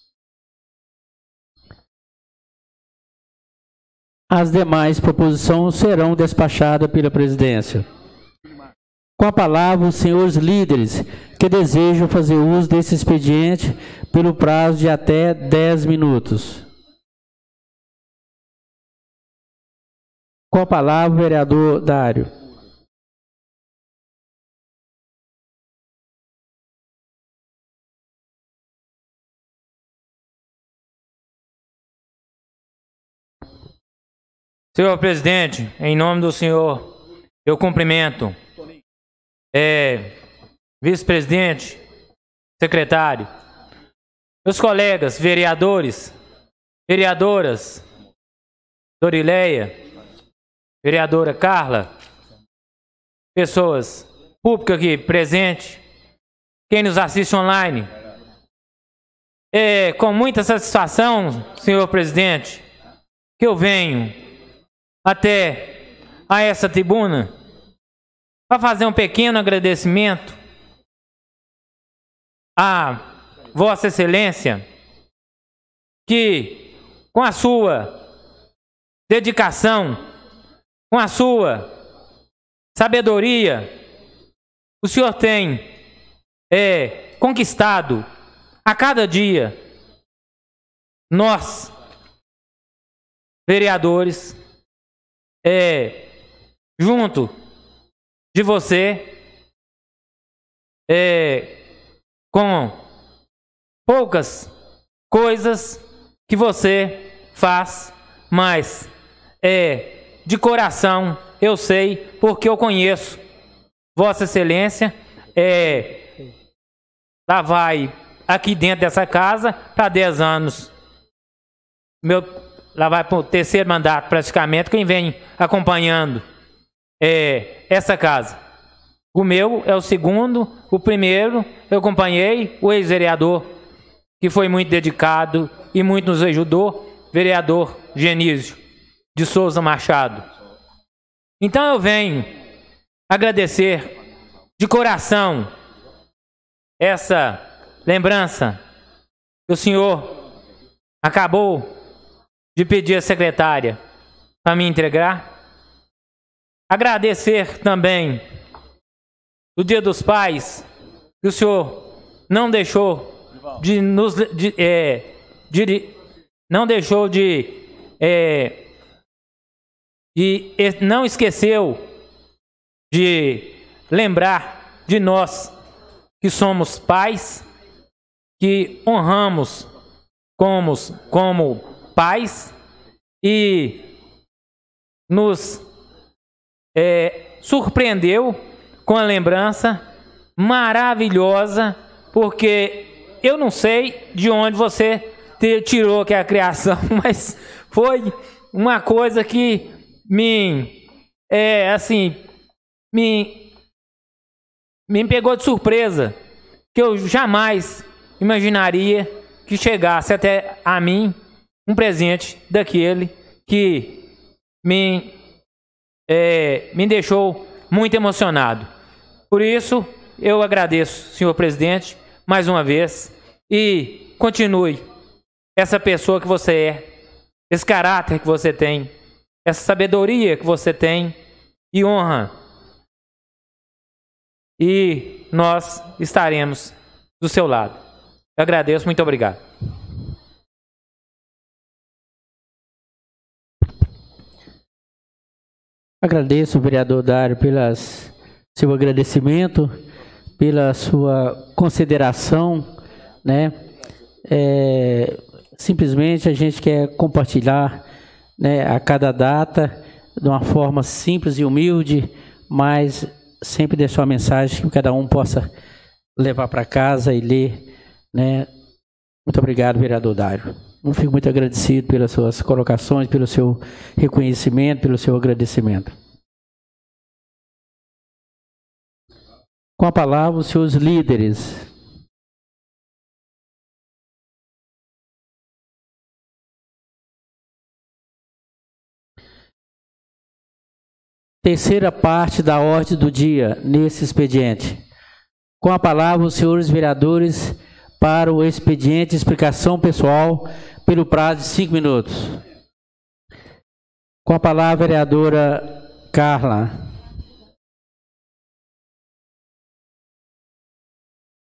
As demais proposições serão despachadas pela presidência. Com a palavra, os senhores líderes que desejam fazer uso desse expediente pelo prazo de até dez minutos. Com a palavra, o vereador Dário. Senhor presidente, em nome do senhor, eu cumprimento é, vice-presidente, secretário, meus colegas vereadores, vereadoras, Dorileia, vereadora Carla, pessoas públicas aqui presentes, quem nos assiste online. É com muita satisfação, senhor presidente, que eu venho até a essa tribuna para fazer um pequeno agradecimento a Vossa Excelência, que com a sua dedicação, com a sua sabedoria, o senhor tem é, conquistado a cada dia nós, vereadores, é, junto de você, é, com poucas coisas que você faz, mas é, de coração eu sei, porque eu conheço Vossa Excelência, é, lá vai aqui dentro dessa casa para dez anos, meu lá vai para o terceiro mandato praticamente, quem vem acompanhando é, essa casa. O meu é o segundo, o primeiro eu acompanhei o ex-vereador, que foi muito dedicado e muito nos ajudou, vereador Genísio de Souza Machado. Então eu venho agradecer de coração essa lembrança que o senhor acabou de pedir à secretária para me entregar. Agradecer também o Dia dos Pais, que o senhor não deixou de nos de, é, de, não deixou de, é, de não esqueceu de lembrar de nós que somos pais, que honramos como, como pais, e nos é, surpreendeu com a lembrança maravilhosa, porque eu não sei de onde você te, tirou que é a criação, mas foi uma coisa que me é assim me me pegou de surpresa, que eu jamais imaginaria que chegasse até a mim um presente daquele que me, é, me deixou muito emocionado. Por isso, eu agradeço, senhor presidente, mais uma vez, e continue essa pessoa que você é, esse caráter que você tem, essa sabedoria que você tem, e honra. E nós estaremos do seu lado. Eu agradeço, muito obrigado. Agradeço, vereador Dário, pelo seu agradecimento, pela sua consideração, né? É, simplesmente a gente quer compartilhar, né, a cada data de uma forma simples e humilde, mas sempre deixar uma mensagem que cada um possa levar para casa e ler, né? Muito obrigado, vereador Dário. Eu fico muito agradecido pelas suas colocações, pelo seu reconhecimento, pelo seu agradecimento. Com a palavra, os seus líderes. Terceira parte da ordem do dia, nesse expediente. Com a palavra, os senhores vereadores, para o expediente de explicação pessoal, pelo prazo de cinco minutos. Com a palavra, a vereadora Carla.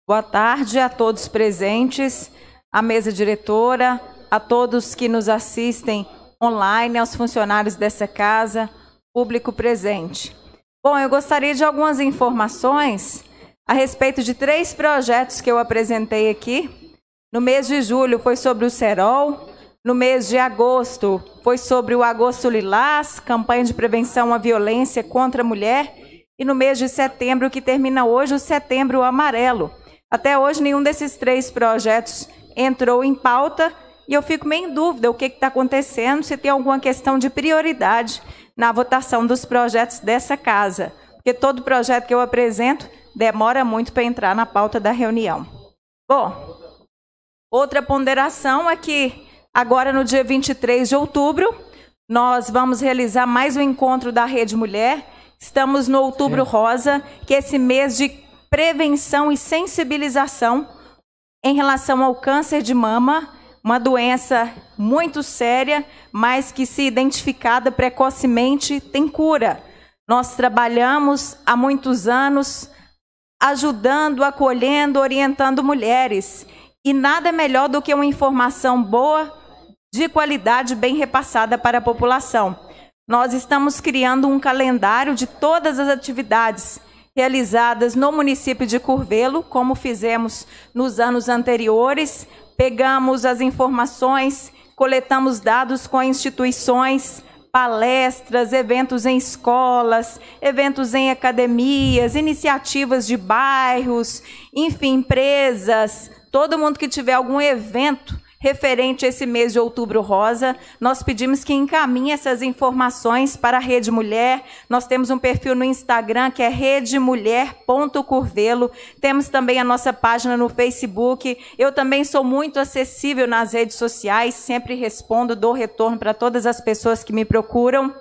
Boa tarde a todos presentes, à mesa diretora, a todos que nos assistem online, aos funcionários dessa casa, público presente. Bom, eu gostaria de algumas informações a respeito de três projetos que eu apresentei aqui. No mês de julho foi sobre o Serol, no mês de agosto foi sobre o Agosto Lilás, campanha de prevenção à violência contra a mulher, e no mês de setembro, que termina hoje, o Setembro Amarelo. Até hoje, nenhum desses três projetos entrou em pauta e eu fico meio em dúvida o que está acontecendo, se tem alguma questão de prioridade na votação dos projetos dessa casa, porque todo projeto que eu apresento demora muito para entrar na pauta da reunião. Bom, outra ponderação é que agora no dia vinte e três de outubro, nós vamos realizar mais um encontro da Rede Mulher. Estamos no Outubro Rosa, que é esse mês de prevenção e sensibilização em relação ao câncer de mama, uma doença muito séria, mas que, se identificada precocemente, tem cura. Nós trabalhamos há muitos anos ajudando, acolhendo, orientando mulheres. E nada melhor do que uma informação boa, de qualidade, bem repassada para a população. Nós estamos criando um calendário de todas as atividades realizadas no município de Curvelo, como fizemos nos anos anteriores. Pegamos as informações, coletamos dados com instituições, palestras, eventos em escolas, eventos em academias, iniciativas de bairros, enfim, empresas, todo mundo que tiver algum evento referente a esse mês de Outubro Rosa, nós pedimos que encaminhe essas informações para a Rede Mulher. Nós temos um perfil no Instagram que é rede mulher ponto curvelo. Temos também a nossa página no Facebook. Eu também sou muito acessível nas redes sociais, sempre respondo, dou retorno para todas as pessoas que me procuram,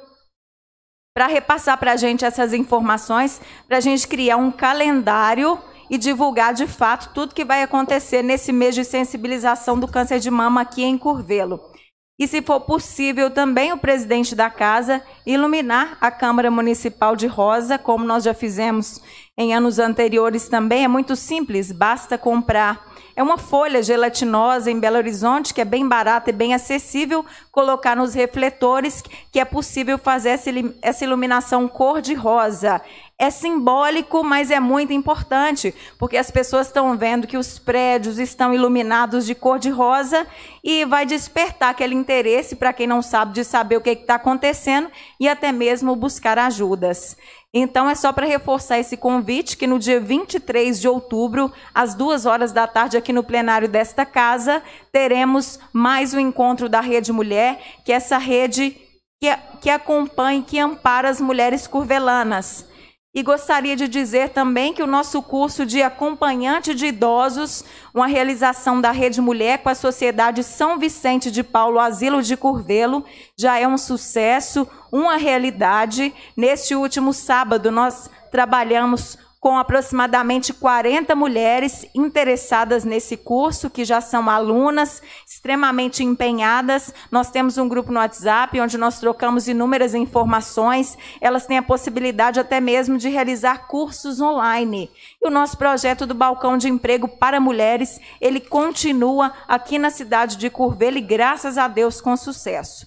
para repassar para a gente essas informações, para a gente criar um calendário e divulgar de fato tudo que vai acontecer nesse mês de sensibilização do câncer de mama aqui em Curvelo. E, se for possível, também o presidente da casa iluminar a Câmara Municipal de Rosa, como nós já fizemos em anos anteriores também. É muito simples, basta comprar. É uma folha gelatinosa em Belo Horizonte, que é bem barata e bem acessível, colocar nos refletores, que é possível fazer essa iluminação cor-de-rosa. É simbólico, mas é muito importante, porque as pessoas estão vendo que os prédios estão iluminados de cor-de-rosa e vai despertar aquele interesse para quem não sabe, de saber o que está acontecendo e até mesmo buscar ajudas. Então, é só para reforçar esse convite que no dia vinte e três de outubro, às duas horas da tarde, aqui no plenário desta casa, teremos mais um encontro da Rede Mulher, que é essa rede que, que acompanha e que ampara as mulheres curvelanas. E gostaria de dizer também que o nosso curso de acompanhante de idosos, uma realização da Rede Mulher com a Sociedade São Vicente de Paulo Asilo de Curvelo, já é um sucesso, uma realidade. Neste último sábado, nós trabalhamos com aproximadamente quarenta mulheres interessadas nesse curso, que já são alunas, extremamente empenhadas. Nós temos um grupo no WhatsApp, onde nós trocamos inúmeras informações. Elas têm a possibilidade até mesmo de realizar cursos online. E o nosso projeto do Balcão de Emprego para Mulheres, ele continua aqui na cidade de Curvelo e, graças a Deus, com sucesso.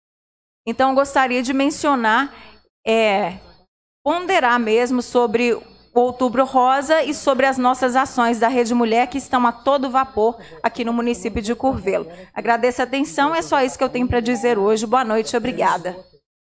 Então, eu gostaria de mencionar, é, ponderar mesmo sobre o Outubro Rosa e sobre as nossas ações da Rede Mulher, que estão a todo vapor aqui no município de Curvelo. Agradeço a atenção, é só isso que eu tenho para dizer hoje. Boa noite, obrigada.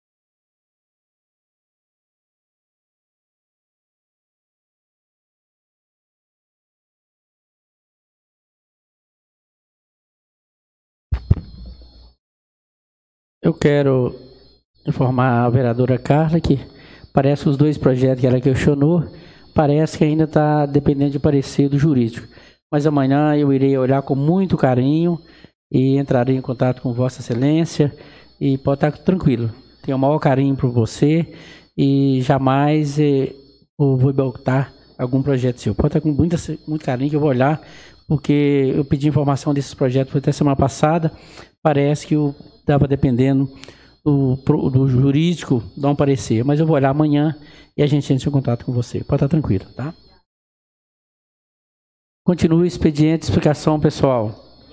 Eu quero informar a vereadora Carla que parece que os dois projetos que ela questionou, parece que ainda está dependendo de parecer do jurídico. Mas amanhã eu irei olhar com muito carinho e entrarei em contato com Vossa Excelência e pode estar tranquilo. Tenho o maior carinho por você e jamais eh, vou botar algum projeto seu. Pode estar com muita, muito carinho que eu vou olhar, porque eu pedi informação desses projetos até semana passada. Parece que eu estava dependendo do, do jurídico dar um parecer, mas eu vou olhar amanhã e a gente entra em contato com você. Pode estar tranquilo, tá? Continua o expediente, explicação pessoal.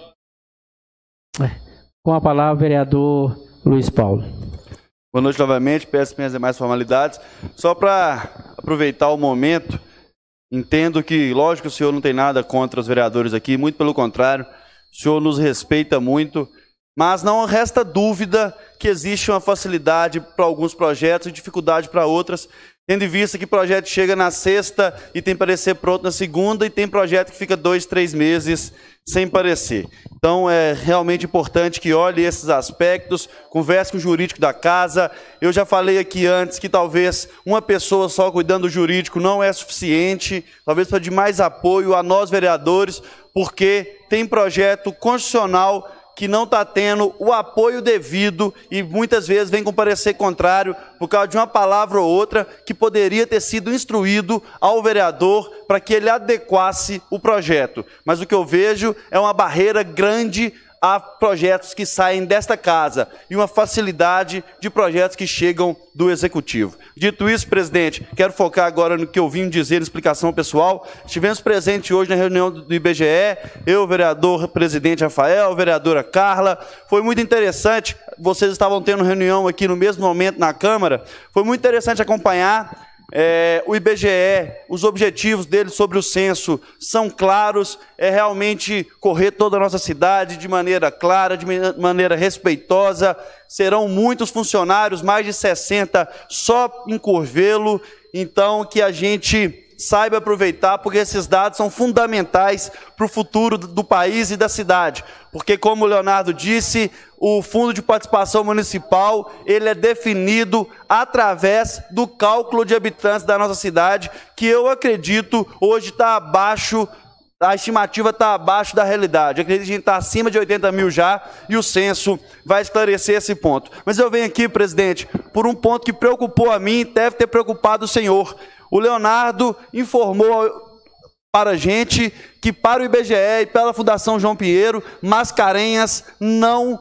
Com a palavra, o vereador Luiz Paulo. Boa noite novamente, peço minhas demais formalidades. Só para aproveitar o momento, entendo que, lógico, o senhor não tem nada contra os vereadores aqui, muito pelo contrário, o senhor nos respeita muito, mas não resta dúvida que existe uma facilidade para alguns projetos e dificuldade para outras, tendo em vista que projeto chega na sexta e tem parecer pronto na segunda, e tem projeto que fica dois, três meses sem parecer. Então é realmente importante que olhe esses aspectos, converse com o jurídico da casa. Eu já falei aqui antes que talvez uma pessoa só cuidando do jurídico não é suficiente, talvez precisa de mais apoio a nós vereadores, porque tem projeto constitucional que não está tendo o apoio devido e muitas vezes vem com parecer contrário por causa de uma palavra ou outra que poderia ter sido instruído ao vereador para que ele adequasse o projeto. Mas o que eu vejo é uma barreira grande a projetos que saem desta casa e uma facilidade de projetos que chegam do Executivo. Dito isso, presidente, quero focar agora no que eu vim dizer, explicação pessoal. Estivemos presentes hoje na reunião do I B G E, eu, o vereador presidente Rafael, a vereadora Carla. Foi muito interessante, vocês estavam tendo reunião aqui no mesmo momento na Câmara, foi muito interessante acompanhar. É, o I B G E, os objetivos dele sobre o censo são claros, é realmente correr toda a nossa cidade de maneira clara, de maneira respeitosa. Serão muitos funcionários, mais de sessenta só em Curvelo, então que a gente saiba aproveitar, porque esses dados são fundamentais para o futuro do país e da cidade. Porque, como o Leonardo disse, o Fundo de Participação Municipal, ele é definido através do cálculo de habitantes da nossa cidade, que eu acredito hoje está abaixo, a estimativa está abaixo da realidade. Eu acredito que a gente está acima de oitenta mil já, e o censo vai esclarecer esse ponto. Mas eu venho aqui, presidente, por um ponto que preocupou a mim e deve ter preocupado o senhor. O Leonardo informou para a gente que para o I B G E e pela Fundação João Pinheiro, Mascarenhas não,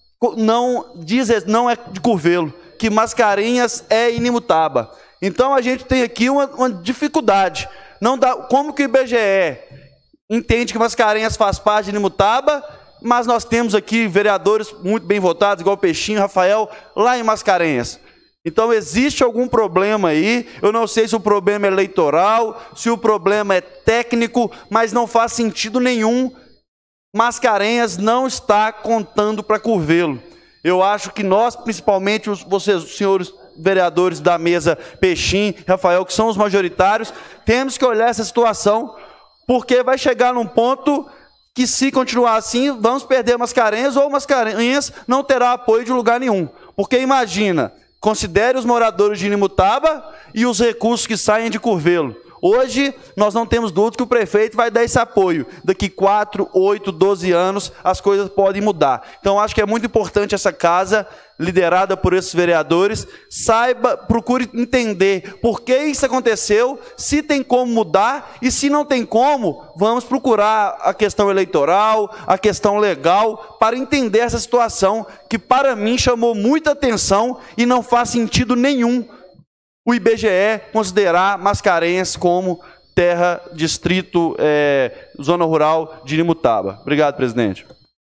não, diz, não é de Curvelo, que Mascarenhas é Inimutaba. Então a gente tem aqui uma, uma dificuldade. Não dá, como que o I B G E entende que Mascarenhas faz parte de Inimutaba, mas nós temos aqui vereadores muito bem votados, igual o Peixinho, Rafael, lá em Mascarenhas. Então existe algum problema aí, eu não sei se o problema é eleitoral, se o problema é técnico, mas não faz sentido nenhum Mascarenhas não está contando para Curvelo. Eu acho que nós, principalmente os, vocês, os senhores vereadores da mesa Peixinho, Rafael, que são os majoritários, temos que olhar essa situação, porque vai chegar num ponto que, se continuar assim, vamos perder Mascarenhas, ou Mascarenhas não terá apoio de lugar nenhum. Porque imagina, considere os moradores de Inimutaba e os recursos que saem de Curvelo. Hoje, nós não temos dúvida que o prefeito vai dar esse apoio. Daqui quatro, oito, doze anos, as coisas podem mudar. Então, acho que é muito importante essa casa, liderada por esses vereadores, saiba, procure entender por que isso aconteceu, se tem como mudar, e se não tem como, vamos procurar a questão eleitoral, a questão legal, para entender essa situação, que para mim chamou muita atenção e não faz sentido nenhum o I B G E considerar Mascarenhas como terra, distrito, é, zona rural de Inimutaba. Obrigado, presidente.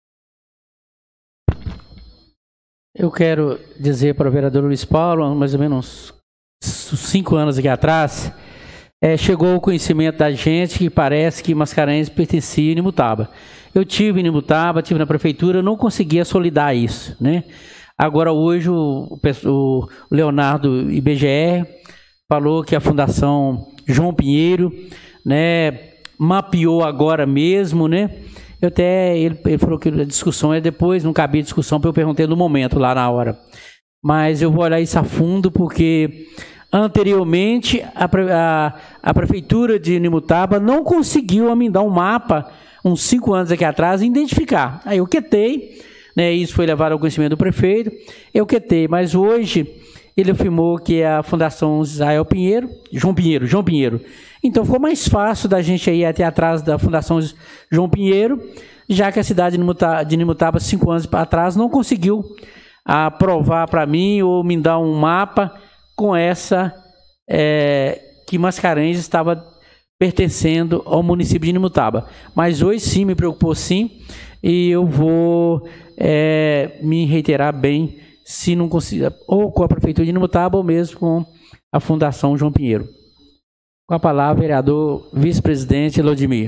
Eu quero dizer para o vereador Luiz Paulo, mais ou menos uns cinco anos aqui atrás, é, chegou o conhecimento da gente que parece que Mascarenhas pertencia a Inimutaba. Eu tive em Inimutaba, tive na prefeitura, não conseguia solidar isso, né? Agora, hoje, o, o Leonardo I B G E falou que a Fundação João Pinheiro, né, mapeou agora mesmo, né? Eu até, ele, ele falou que a discussão é depois, não cabia discussão, porque eu perguntei no momento, lá na hora. Mas eu vou olhar isso a fundo, porque anteriormente a, a, a Prefeitura de Inimutaba não conseguiu me dar um mapa, uns cinco anos aqui atrás, identificar. Aí eu quetei, né, isso foi levado ao conhecimento do prefeito, eu quetei, mas hoje ele afirmou que é a Fundação Israel Pinheiro, João Pinheiro, João Pinheiro. Então ficou mais fácil da gente ir até atrás da Fundação João Pinheiro, já que a cidade de Inimutaba, cinco anos atrás, não conseguiu aprovar para mim ou me dar um mapa com essa, é, que Mascarenhas estava pertencendo ao município de Inimutaba. Mas hoje sim me preocupou sim, e eu vou é, me reiterar bem, se não conseguir, ou com a Prefeitura de Inimutaba, ou mesmo com a Fundação João Pinheiro. Com a palavra, vereador vice-presidente Lodimir.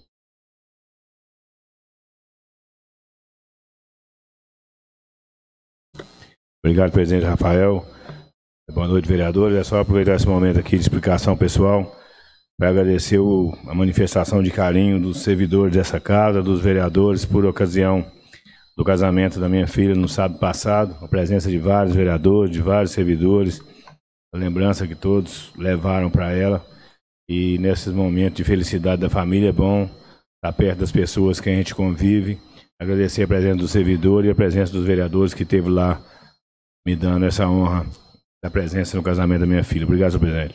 Obrigado, presidente Rafael. Boa noite, vereadores. É só aproveitar esse momento aqui de explicação pessoal para agradecer o, a manifestação de carinho dos servidores dessa casa, dos vereadores, por ocasião do casamento da minha filha no sábado passado, a presença de vários vereadores, de vários servidores, a lembrança que todos levaram para ela. E nesses momentos de felicidade da família é bom estar perto das pessoas que a gente convive. Agradecer a presença do servidor e a presença dos vereadores que esteve lá me dando essa honra da presença no casamento da minha filha. Obrigado, senhor presidente.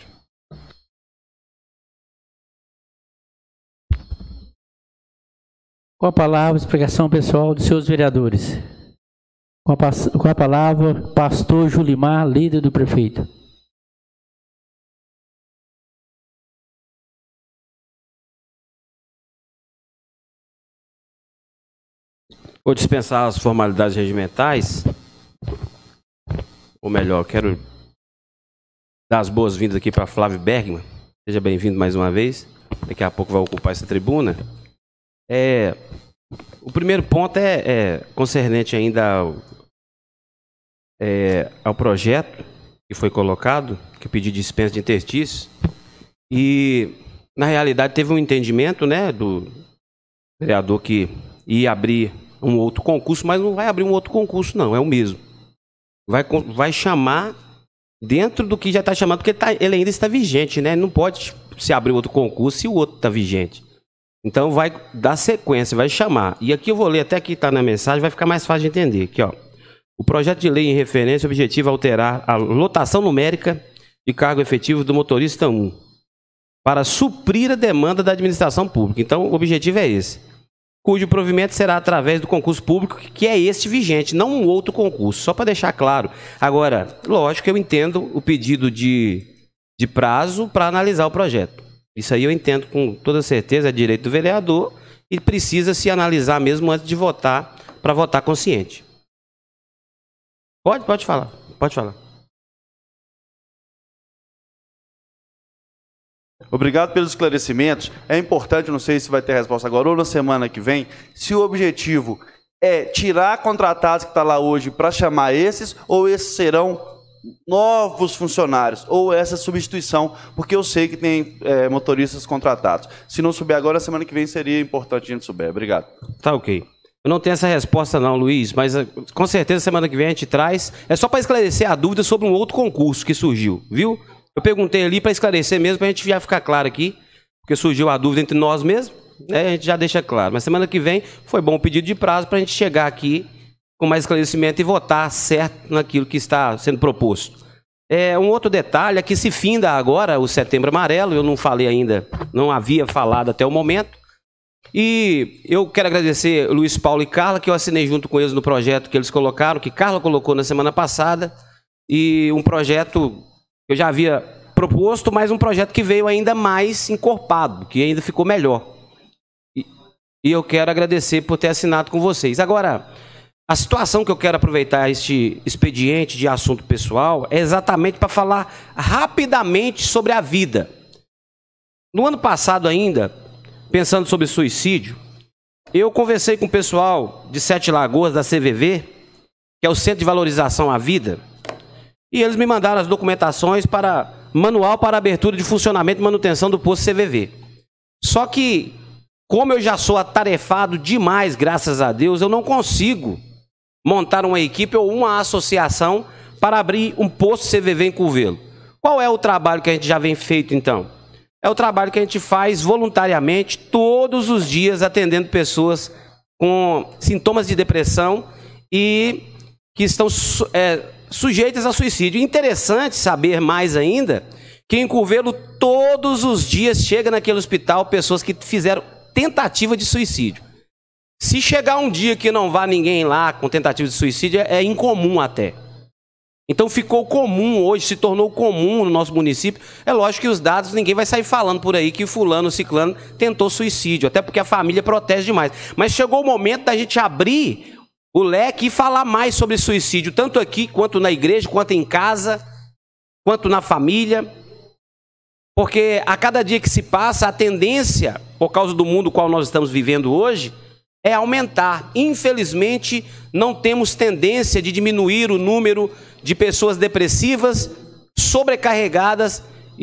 Com a palavra, explicação pessoal dos seus vereadores. Com a, com a palavra, pastor Julimar, líder do prefeito. Vou dispensar as formalidades regimentais. Ou melhor, quero dar as boas-vindas aqui para Flávio Bergman. Seja bem-vindo mais uma vez. Daqui a pouco vai ocupar essa tribuna. É, o primeiro ponto é, é concernente ainda ao, é, ao projeto que foi colocado, que pediu dispensa de interstício. E, na realidade, teve um entendimento, né, do vereador que ia abrir um outro concurso, mas não vai abrir um outro concurso, não, é o mesmo. Vai, vai chamar dentro do que já está chamando, porque ele, tá, ele ainda está vigente, né? Não pode se abrir outro concurso se o outro está vigente. Então vai dar sequência, vai chamar. E aqui eu vou ler, até que está na mensagem, vai ficar mais fácil de entender. Aqui, ó. O projeto de lei em referência objetivo alterar a lotação numérica de cargo efetivo do motorista um, para suprir a demanda da administração pública. Então o objetivo é esse. Cujo provimento será através do concurso público, que é este vigente, não um outro concurso, só para deixar claro. Agora, lógico, eu entendo o pedido de, de prazo para analisar o projeto. Isso aí eu entendo com toda certeza, é direito do vereador e precisa se analisar mesmo antes de votar, para votar consciente. Pode, pode falar, pode falar. Obrigado pelos esclarecimentos. É importante, não sei se vai ter resposta agora ou na semana que vem, se o objetivo é tirar contratados que estão lá hoje para chamar esses, ou esses serão novos funcionários, ou essa substituição, porque eu sei que tem é, motoristas contratados. Se não souber agora, na semana que vem seria importante a gente souber. Obrigado. Tá ok. Eu não tenho essa resposta não, Luiz, mas com certeza semana que vem a gente traz. É só para esclarecer a dúvida sobre um outro concurso que surgiu, viu? Eu perguntei ali para esclarecer mesmo, para a gente já ficar claro aqui, porque surgiu a dúvida entre nós mesmos, né? A gente já deixa claro. Mas semana que vem foi bom o pedido de prazo para a gente chegar aqui com mais esclarecimento e votar certo naquilo que está sendo proposto. É, um outro detalhe é que se finda agora o Setembro Amarelo, eu não falei ainda, não havia falado até o momento. E eu quero agradecer Luiz Paulo e Carla, que eu assinei junto com eles no projeto que eles colocaram, que Carla colocou na semana passada, e um projeto que eu já havia proposto, mas um projeto que veio ainda mais encorpado, que ainda ficou melhor. E, e eu quero agradecer por ter assinado com vocês. Agora, a situação que eu quero aproveitar este expediente de assunto pessoal é exatamente para falar rapidamente sobre a vida. No ano passado ainda, pensando sobre suicídio, eu conversei com o pessoal de Sete Lagoas, da C V V, que é o Centro de Valorização à Vida, e eles me mandaram as documentações para manual para abertura de funcionamento e manutenção do posto C V V. Só que, como eu já sou atarefado demais, graças a Deus, eu não consigo montar uma equipe ou uma associação para abrir um posto C V V em Curvelo. Qual é o trabalho que a gente já vem feito, então? É o trabalho que a gente faz voluntariamente, todos os dias, atendendo pessoas com sintomas de depressão e que estão é, sujeitas a suicídio. Interessante saber mais ainda que em Curvelo, todos os dias, chega naquele hospital pessoas que fizeram tentativa de suicídio. Se chegar um dia que não vá ninguém lá com tentativa de suicídio, é incomum até. Então ficou comum hoje, se tornou comum no nosso município. É lógico que os dados, ninguém vai sair falando por aí que o fulano, o ciclano tentou suicídio, até porque a família protege demais. Mas chegou o momento da gente abrir o leque e falar mais sobre suicídio, tanto aqui, quanto na igreja, quanto em casa, quanto na família. Porque a cada dia que se passa, a tendência, por causa do mundo qual nós estamos vivendo hoje, é aumentar. Infelizmente, não temos tendência de diminuir o número de pessoas depressivas, sobrecarregadas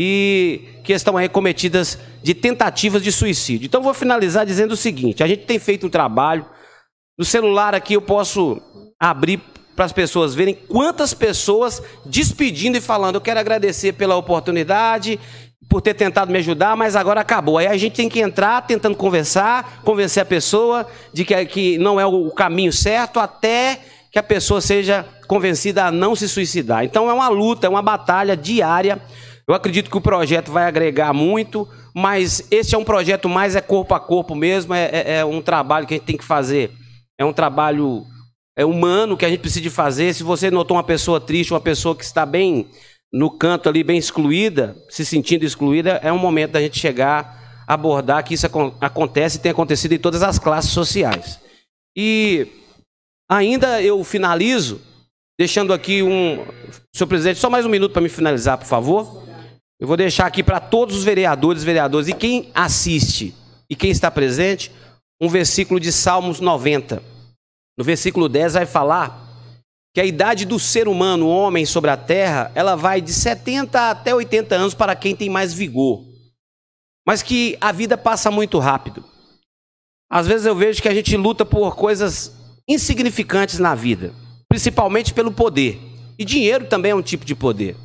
e que estão aí cometidas de tentativas de suicídio. Então, vou finalizar dizendo o seguinte: a gente tem feito um trabalho. No celular aqui eu posso abrir para as pessoas verem quantas pessoas despedindo e falando: eu quero agradecer pela oportunidade, por ter tentado me ajudar, mas agora acabou. Aí a gente tem que entrar tentando conversar, convencer a pessoa de que, que não é o caminho certo, até que a pessoa seja convencida a não se suicidar. Então é uma luta, é uma batalha diária. Eu acredito que o projeto vai agregar muito, mas esse é um projeto mais é corpo a corpo mesmo, é, é, é um trabalho que a gente tem que fazer. É um trabalho é humano que a gente precisa de fazer. Se você notou uma pessoa triste, uma pessoa que está bem no canto ali, bem excluída, se sentindo excluída, é um momento da gente chegar, abordar que isso acontece e tem acontecido em todas as classes sociais. E ainda eu finalizo deixando aqui um... Senhor presidente, só mais um minuto para me finalizar, por favor. Eu vou deixar aqui para todos os vereadores, vereadores e quem assiste e quem está presente, um versículo de Salmos noventa. No versículo dez vai falar que a idade do ser humano, o homem sobre a terra, ela vai de setenta até oitenta anos para quem tem mais vigor. Mas que a vida passa muito rápido. Às vezes eu vejo que a gente luta por coisas insignificantes na vida, principalmente pelo poder. E dinheiro também é um tipo de poder.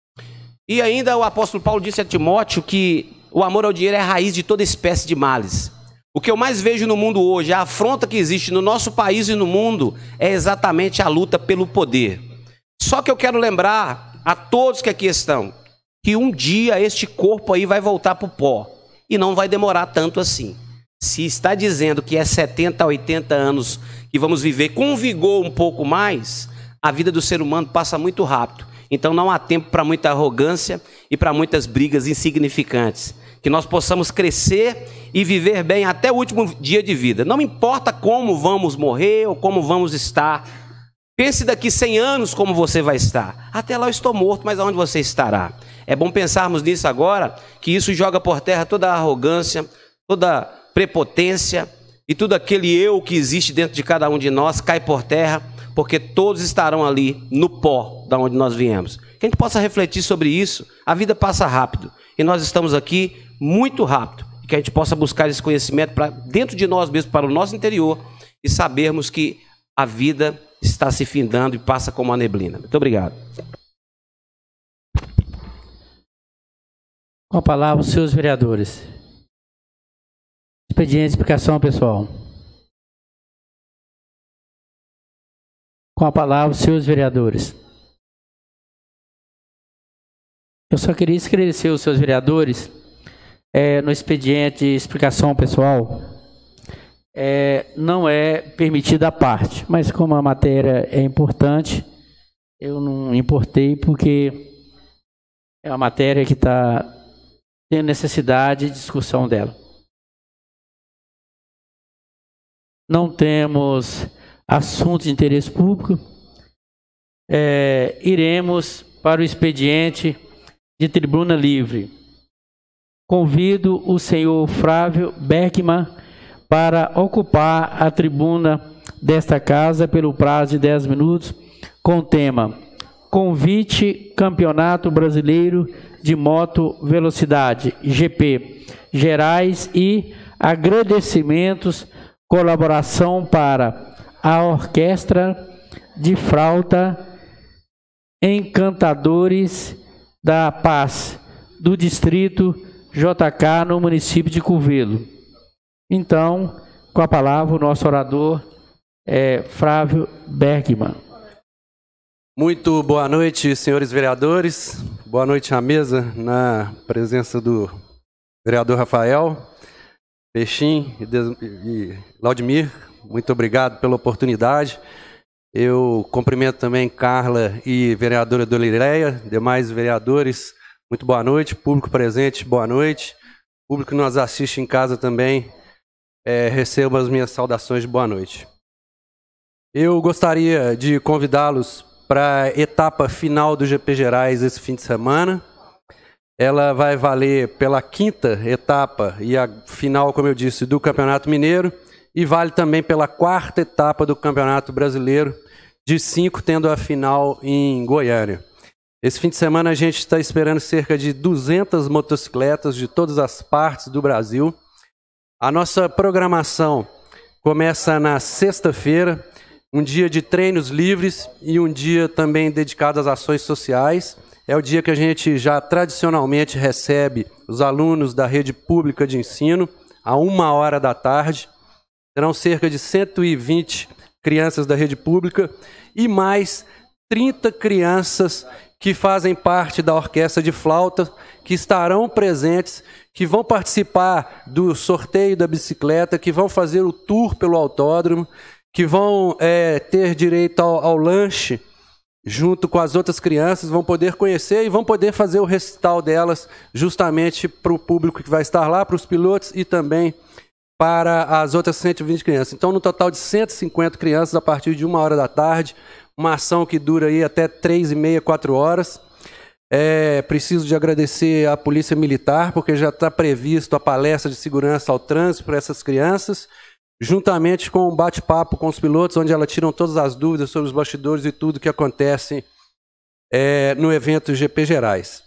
E ainda o apóstolo Paulo disse a Timóteo que o amor ao dinheiro é a raiz de toda espécie de males. O que eu mais vejo no mundo hoje, a afronta que existe no nosso país e no mundo, é exatamente a luta pelo poder. Só que eu quero lembrar a todos que aqui estão, que um dia este corpo aí vai voltar para o pó. E não vai demorar tanto assim. Se está dizendo que é setenta a oitenta anos que vamos viver com um vigor um pouco mais, a vida do ser humano passa muito rápido. Então não há tempo para muita arrogância e para muitas brigas insignificantes. Que nós possamos crescer e viver bem até o último dia de vida. Não importa como vamos morrer ou como vamos estar. Pense daqui cem anos como você vai estar. Até lá eu estou morto, mas aonde você estará? É bom pensarmos nisso agora, que isso joga por terra toda a arrogância, toda a prepotência e tudo aquele eu que existe dentro de cada um de nós cai por terra, porque todos estarão ali no pó da onde nós viemos. Que a gente possa refletir sobre isso. A vida passa rápido e nós estamos aqui muito rápido, e que a gente possa buscar esse conhecimento para dentro de nós mesmos, para o nosso interior, e sabermos que a vida está se findando e passa como uma neblina. Muito obrigado. Com a palavra, os seus vereadores. Expediente de explicação, pessoal. Com a palavra, os seus vereadores. Eu só queria esclarecer os seus vereadores. É, no expediente de explicação pessoal, é, não é permitida a parte, mas como a matéria é importante, eu não importei porque é uma matéria que está tendo necessidade de discussão dela. Não temos assunto de interesse público, é, iremos para o expediente de tribuna livre. Convido o senhor Flávio Bergman para ocupar a tribuna desta casa pelo prazo de dez minutos, com o tema Convite Campeonato Brasileiro de Moto Velocidade, G P, Gerais e agradecimentos, colaboração para a Orquestra de Flauta Encantadores da Paz, do Distrito J K, no município de Curvelo. Então, com a palavra, o nosso orador é Flávio Bergman. Muito boa noite, senhores vereadores. Boa noite à mesa, na presença do vereador Rafael, Peixim e Laudimir. Muito obrigado pela oportunidade. Eu cumprimento também Carla e vereadora Dorileia, demais vereadores, muito boa noite. Público presente, boa noite. Público que nos assiste em casa também, é, receba as minhas saudações de boa noite. Eu gostaria de convidá-los para a etapa final do G P Gerais esse fim de semana. Ela vai valer pela quinta etapa e a final, como eu disse, do Campeonato Mineiro, e vale também pela quarta etapa do Campeonato Brasileiro, de cinco, tendo a final em Goiânia. Esse fim de semana a gente está esperando cerca de duzentas motocicletas de todas as partes do Brasil. A nossa programação começa na sexta-feira, um dia de treinos livres e um dia também dedicado às ações sociais. É o dia que a gente já tradicionalmente recebe os alunos da rede pública de ensino a uma hora da tarde. Serão cerca de cento e vinte crianças da rede pública e mais trinta crianças que fazem parte da orquestra de flauta, que estarão presentes, que vão participar do sorteio da bicicleta, que vão fazer o tour pelo autódromo, que vão é, ter direito ao, ao lanche junto com as outras crianças, vão poder conhecer e vão poder fazer o recital delas justamente para o público que vai estar lá, para os pilotos e também para as outras cento e vinte crianças. Então, no total de cento e cinquenta crianças, a partir de uma hora da tarde, uma ação que dura aí até três e meia, quatro horas. É, preciso de agradecer à Polícia Militar, porque já está previsto a palestra de segurança ao trânsito para essas crianças, juntamente com um bate-papo com os pilotos, onde elas tiram todas as dúvidas sobre os bastidores e tudo que acontece é, no evento G P Gerais.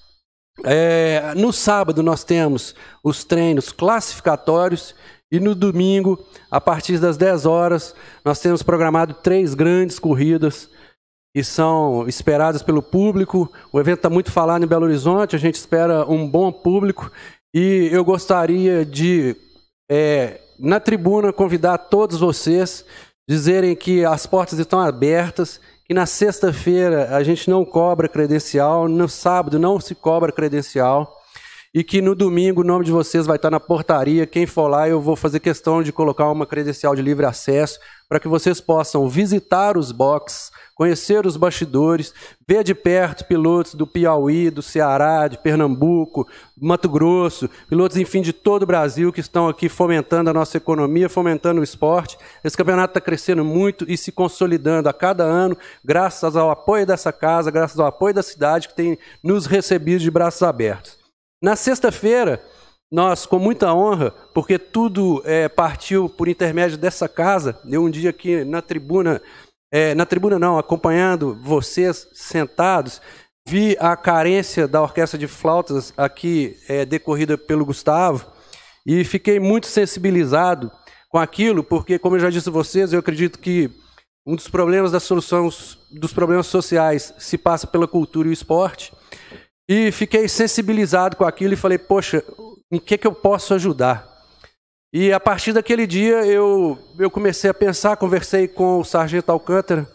É, no sábado nós temos os treinos classificatórios e no domingo, a partir das dez horas, nós temos programado três grandes corridas que são esperadas pelo público. O evento está muito falado em Belo Horizonte, a gente espera um bom público e eu gostaria de... É, na tribuna, convidar todos vocês, dizerem que as portas estão abertas, que na sexta-feira a gente não cobra credencial, no sábado não se cobra credencial, e que no domingo o nome de vocês vai estar na portaria. Quem for lá, eu vou fazer questão de colocar uma credencial de livre acesso para que vocês possam visitar os boxes, conhecer os bastidores, ver de perto pilotos do Piauí, do Ceará, de Pernambuco, Mato Grosso, pilotos, enfim, de todo o Brasil que estão aqui fomentando a nossa economia, fomentando o esporte. Esse campeonato está crescendo muito e se consolidando a cada ano, graças ao apoio dessa casa, graças ao apoio da cidade que tem nos recebido de braços abertos. Na sexta-feira, nós, com muita honra, porque tudo é, partiu por intermédio dessa casa, eu um dia aqui na tribuna, é, na tribuna não, acompanhando vocês sentados, vi a carência da orquestra de flautas aqui é, decorrida pelo Gustavo e fiquei muito sensibilizado com aquilo, porque, como eu já disse a vocês, eu acredito que um dos problemas da solução dos problemas sociais se passa pela cultura e o esporte. E fiquei sensibilizado com aquilo e falei, poxa, em que, que eu posso ajudar? E a partir daquele dia eu, eu comecei a pensar, conversei com o Sargento Alcântara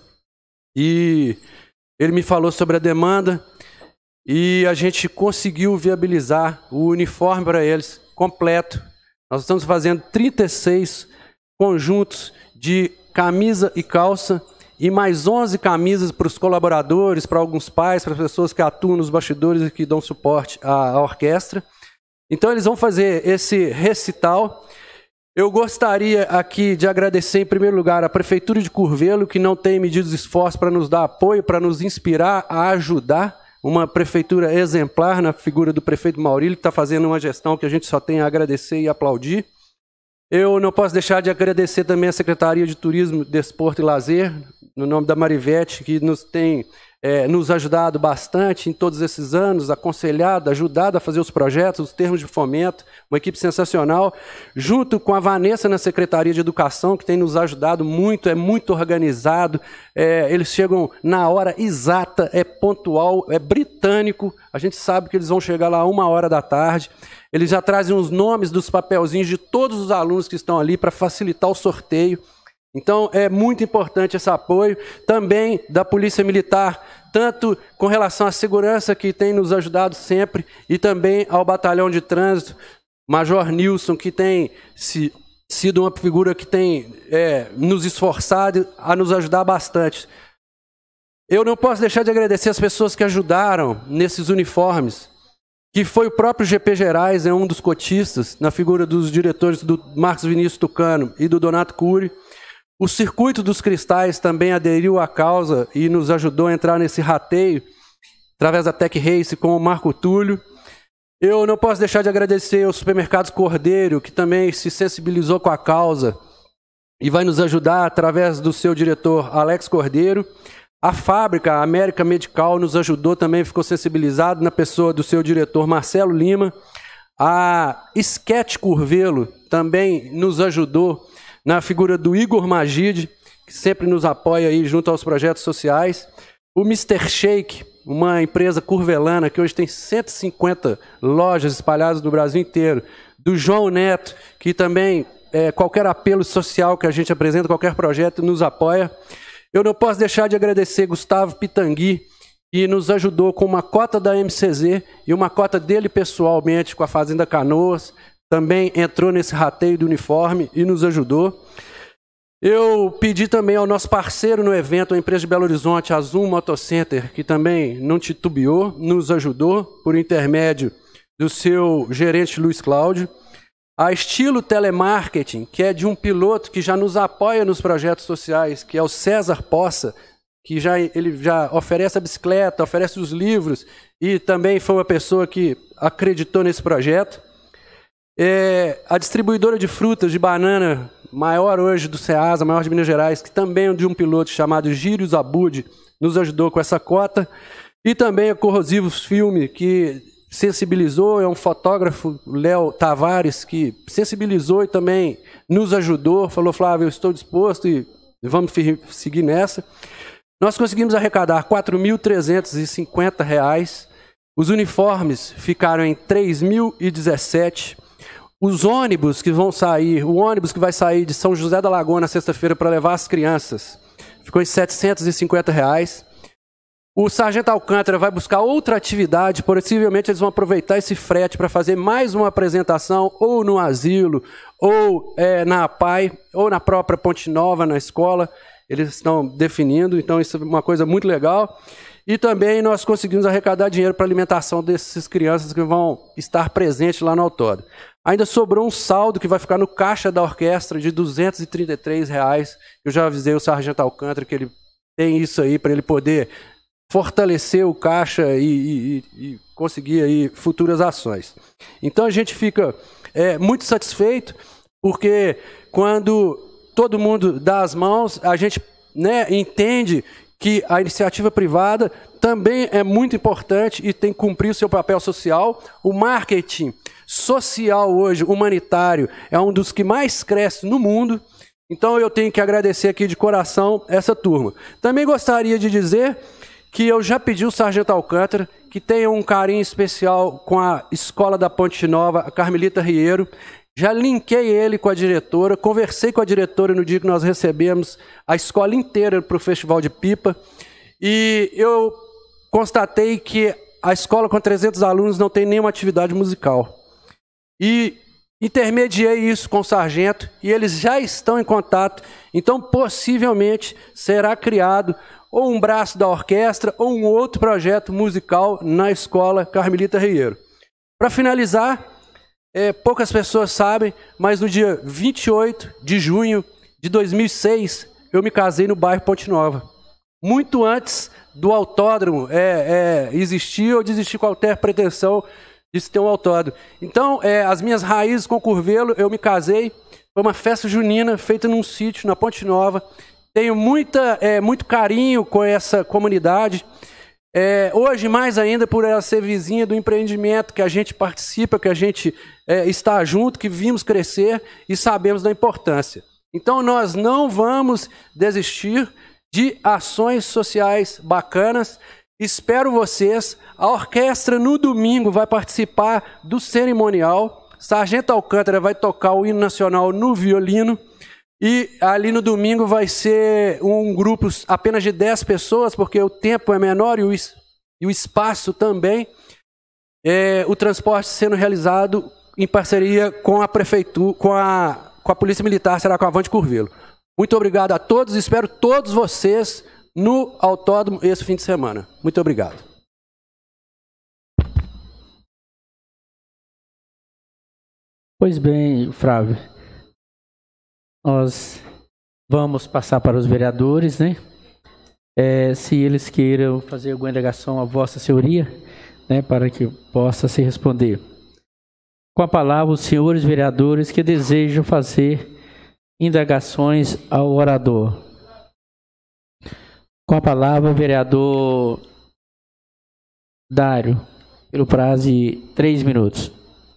e ele me falou sobre a demanda e a gente conseguiu viabilizar o uniforme para eles completo. Nós estamos fazendo trinta e seis conjuntos de camisa e calça e mais onze camisas para os colaboradores, para alguns pais, para as pessoas que atuam nos bastidores e que dão suporte à, à orquestra. Então eles vão fazer esse recital. Eu gostaria aqui de agradecer em primeiro lugar a Prefeitura de Curvelo, que não tem medido esforço para nos dar apoio, para nos inspirar a ajudar. Uma prefeitura exemplar na figura do prefeito Maurílio, que está fazendo uma gestão que a gente só tem a agradecer e aplaudir. Eu não posso deixar de agradecer também a Secretaria de Turismo, Desporto e Lazer, no nome da Marivete, que nos tem é, nos ajudado bastante em todos esses anos, aconselhado, ajudado a fazer os projetos, os termos de fomento, uma equipe sensacional, junto com a Vanessa na Secretaria de Educação, que tem nos ajudado muito, é muito organizado, é, eles chegam na hora exata, é pontual, é britânico, a gente sabe que eles vão chegar lá uma hora da tarde, eles já trazem os nomes dos papelzinhos de todos os alunos que estão ali para facilitar o sorteio. Então, é muito importante esse apoio, também da Polícia Militar, tanto com relação à segurança, que tem nos ajudado sempre, e também ao Batalhão de Trânsito, Major Nilson, que tem se sido uma figura que tem é, nos esforçado a nos ajudar bastante. Eu não posso deixar de agradecer as pessoas que ajudaram nesses uniformes, que foi o próprio G P Gerais, é um dos cotistas, na figura dos diretores do Marcos Vinícius Tucano e do Donato Cury. O Circuito dos Cristais também aderiu à causa e nos ajudou a entrar nesse rateio, através da Tech Race com o Marco Túlio. Eu não posso deixar de agradecer aos Supermercados Cordeiro, que também se sensibilizou com a causa e vai nos ajudar através do seu diretor Alex Cordeiro. A fábrica, a América Medical, nos ajudou também, ficou sensibilizado na pessoa do seu diretor Marcelo Lima. A Sketch Curvelo também nos ajudou na figura do Igor Magide, que sempre nos apoia aí junto aos projetos sociais. O mister Shake, uma empresa curvelana que hoje tem cento e cinquenta lojas espalhadas no Brasil inteiro. Do João Neto, que também, é, qualquer apelo social que a gente apresenta, qualquer projeto, nos apoia. Eu não posso deixar de agradecer Gustavo Pitangui, que nos ajudou com uma cota da M C Z e uma cota dele pessoalmente com a Fazenda Canoas. Também entrou nesse rateio do uniforme e nos ajudou. Eu pedi também ao nosso parceiro no evento, a empresa de Belo Horizonte, a Zoom Motocenter, que também não titubeou, nos ajudou por intermédio do seu gerente Luiz Cláudio. A Estilo Telemarketing, que é de um piloto que já nos apoia nos projetos sociais, que é o César Poça, que já, ele já oferece a bicicleta, oferece os livros, e também foi uma pessoa que acreditou nesse projeto. É, a distribuidora de frutas, de banana, maior hoje do Ceasa, maior de Minas Gerais, que também é de um piloto chamado Gírios Abud, nos ajudou com essa cota. E também a Corrosivos Filme, que sensibilizou, é um fotógrafo, Léo Tavares, que sensibilizou e também nos ajudou, falou, Flávio, eu estou disposto e vamos seguir nessa. Nós conseguimos arrecadar quatro mil trezentos e cinquenta reais, os uniformes ficaram em três mil e dezessete. Os ônibus que vão sair, o ônibus que vai sair de São José da Lagoa na sexta-feira para levar as crianças, ficou em setecentos e cinquenta reais. O Sargento Alcântara vai buscar outra atividade, possivelmente eles vão aproveitar esse frete para fazer mais uma apresentação, ou no asilo, ou é, na A P A I, ou na própria Ponte Nova, na escola. Eles estão definindo, então isso é uma coisa muito legal. E também nós conseguimos arrecadar dinheiro para a alimentação dessas crianças que vão estar presentes lá no autódromo. Ainda sobrou um saldo que vai ficar no caixa da orquestra de duzentos e trinta e três reais. Eu já avisei o Sargento Alcântara que ele tem isso aí para ele poder fortalecer o caixa e, e, e conseguir aí futuras ações. Então a gente fica é, muito satisfeito, porque quando todo mundo dá as mãos, a gente, né, entende que a iniciativa privada também é muito importante e tem que cumprir o seu papel social. O marketing social hoje, humanitário, é um dos que mais cresce no mundo. Então eu tenho que agradecer aqui de coração essa turma. Também gostaria de dizer que eu já pedi ao Sargento Alcântara que tenha um carinho especial com a Escola da Ponte Nova, a Carmelita Ribeiro. Já linkei ele com a diretora, conversei com a diretora no dia que nós recebemos a escola inteira para o Festival de Pipa. E eu constatei que a escola com trezentos alunos não tem nenhuma atividade musical. E intermediei isso com o sargento e eles já estão em contato. Então, possivelmente, será criado ou um braço da orquestra, ou um outro projeto musical na escola Carmelita Ribeiro. Para finalizar, é, poucas pessoas sabem, mas no dia vinte e oito de junho de dois mil e seis, eu me casei no bairro Ponte Nova. Muito antes do autódromo é, é, existir ou de existir qualquer pretensão de se ter um autódromo. Então, é, as minhas raízes com Curvelo, eu me casei, foi uma festa junina feita num sítio na Ponte Nova. Tenho muita, é, muito carinho com essa comunidade. É, hoje, mais ainda, por ela ser vizinha do empreendimento que a gente participa, que a gente é, está junto, que vimos crescer e sabemos da importância. Então, nós não vamos desistir de ações sociais bacanas. Espero vocês. A orquestra, no domingo, vai participar do cerimonial. Sargento Alcântara vai tocar o hino nacional no violino. E ali no domingo vai ser um grupo apenas de dez pessoas, porque o tempo é menor e o, e o espaço também. É, o transporte sendo realizado em parceria com a prefeitura, com a com a Polícia Militar, será com a Avante Curvelo. Muito obrigado a todos, espero todos vocês no autódromo esse fim de semana. Muito obrigado. Pois bem, Flávio, nós vamos passar para os vereadores, né? É, se eles queiram fazer alguma indagação à Vossa Senhoria, né, para que possa se responder. Com a palavra, os senhores vereadores que desejam fazer indagações ao orador. Com a palavra, o vereador Dário, pelo prazo de três minutos.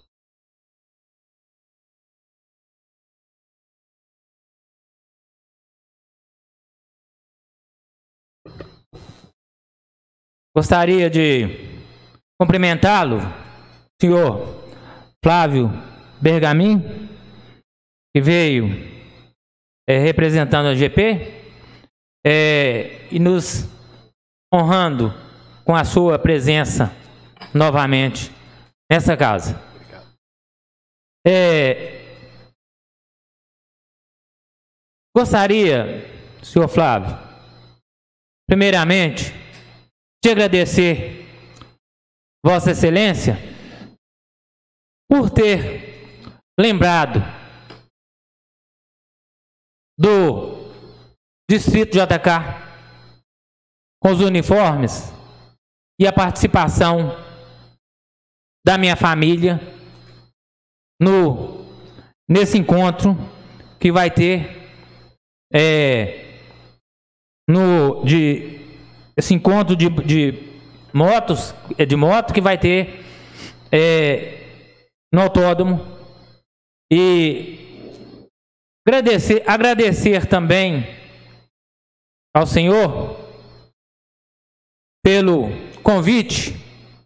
Gostaria de cumprimentá-lo, senhor Flávio Bergamin, que veio é, representando a G P é, e nos honrando com a sua presença novamente nessa casa. É, gostaria, senhor Flávio, primeiramente, de agradecer Vossa Excelência por ter lembrado do Distrito J K com os uniformes e a participação da minha família no, nesse encontro que vai ter é, no, de esse encontro de, de motos, de moto que vai ter é, no autódromo. E agradecer, agradecer também ao senhor pelo convite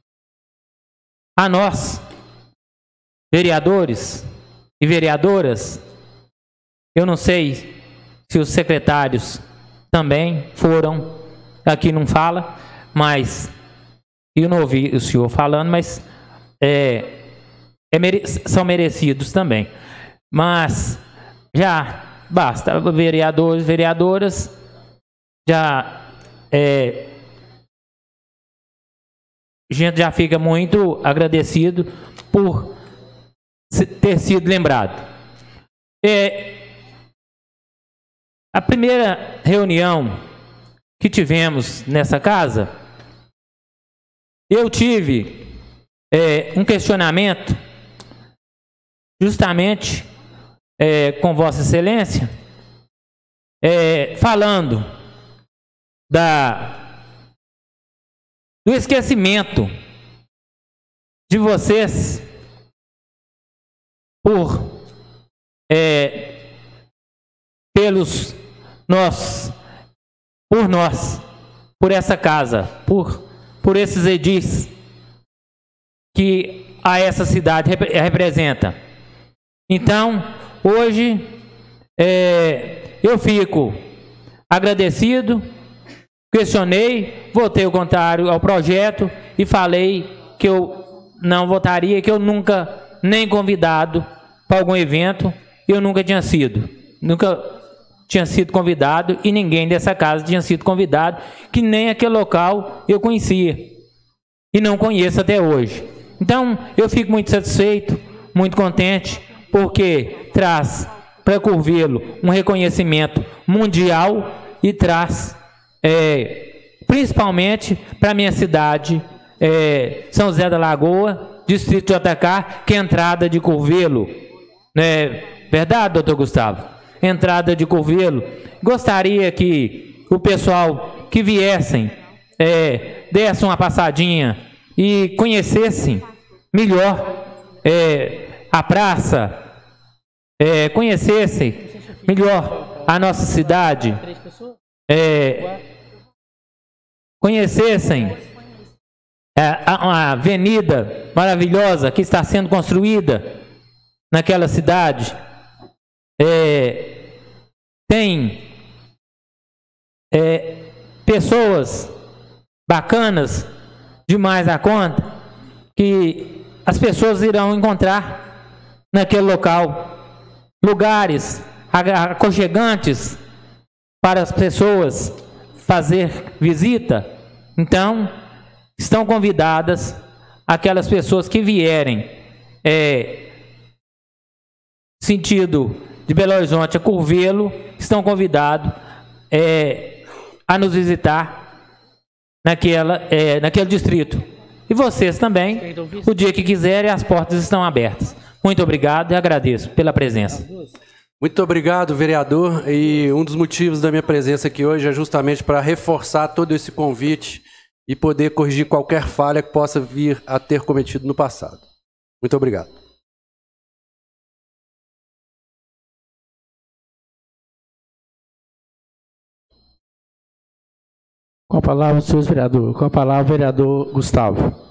a nós, vereadores e vereadoras. Eu não sei se os secretários também foram. Aqui não fala, mas eu não ouvi o senhor falando, mas é, é mere, são merecidos também. Mas já basta, vereadores, vereadoras, já é, a gente já fica muito agradecido por ter sido lembrado. É, a primeira reunião que tivemos nessa casa, eu tive é, um questionamento justamente é, com Vossa Excelência, é, falando da, do esquecimento de vocês por é, pelos nós por nós, por essa casa, por, por esses edis que a essa cidade rep representa. Então, hoje, é, eu fico agradecido, questionei, votei o contrário ao projeto e falei que eu não votaria, que eu nunca, nem convidado para algum evento, eu nunca tinha sido, nunca tinha sido convidado e ninguém dessa casa tinha sido convidado, que nem aquele local eu conhecia e não conheço até hoje. Então, eu fico muito satisfeito, muito contente, porque traz para Curvelo um reconhecimento mundial e traz, é, principalmente para a minha cidade, é, São José da Lagoa, Distrito J K, que é a entrada de Curvelo. É verdade, doutor Gustavo? Entrada de Curvelo. Gostaria que o pessoal que viessem é, desse uma passadinha e conhecessem melhor é, a praça, é, conhecessem melhor a nossa cidade, é, conhecessem a, a avenida maravilhosa que está sendo construída naquela cidade. É, tem é, pessoas bacanas demais a conta que as pessoas irão encontrar naquele local. lugares aconchegantes para as pessoas fazer visita, então estão convidadas aquelas pessoas que vierem é, sentido de Belo Horizonte a Curvelo, estão convidados é, a nos visitar naquela, é, naquele distrito. E vocês também, o dia que quiserem, as portas estão abertas. Muito obrigado e agradeço pela presença. Muito obrigado, vereador. E um dos motivos da minha presença aqui hoje é justamente para reforçar todo esse convite e poder corrigir qualquer falha que possa vir a ter cometido no passado. Muito obrigado. Com a palavra, senhor vereador. Com a palavra, o vereador Gustavo.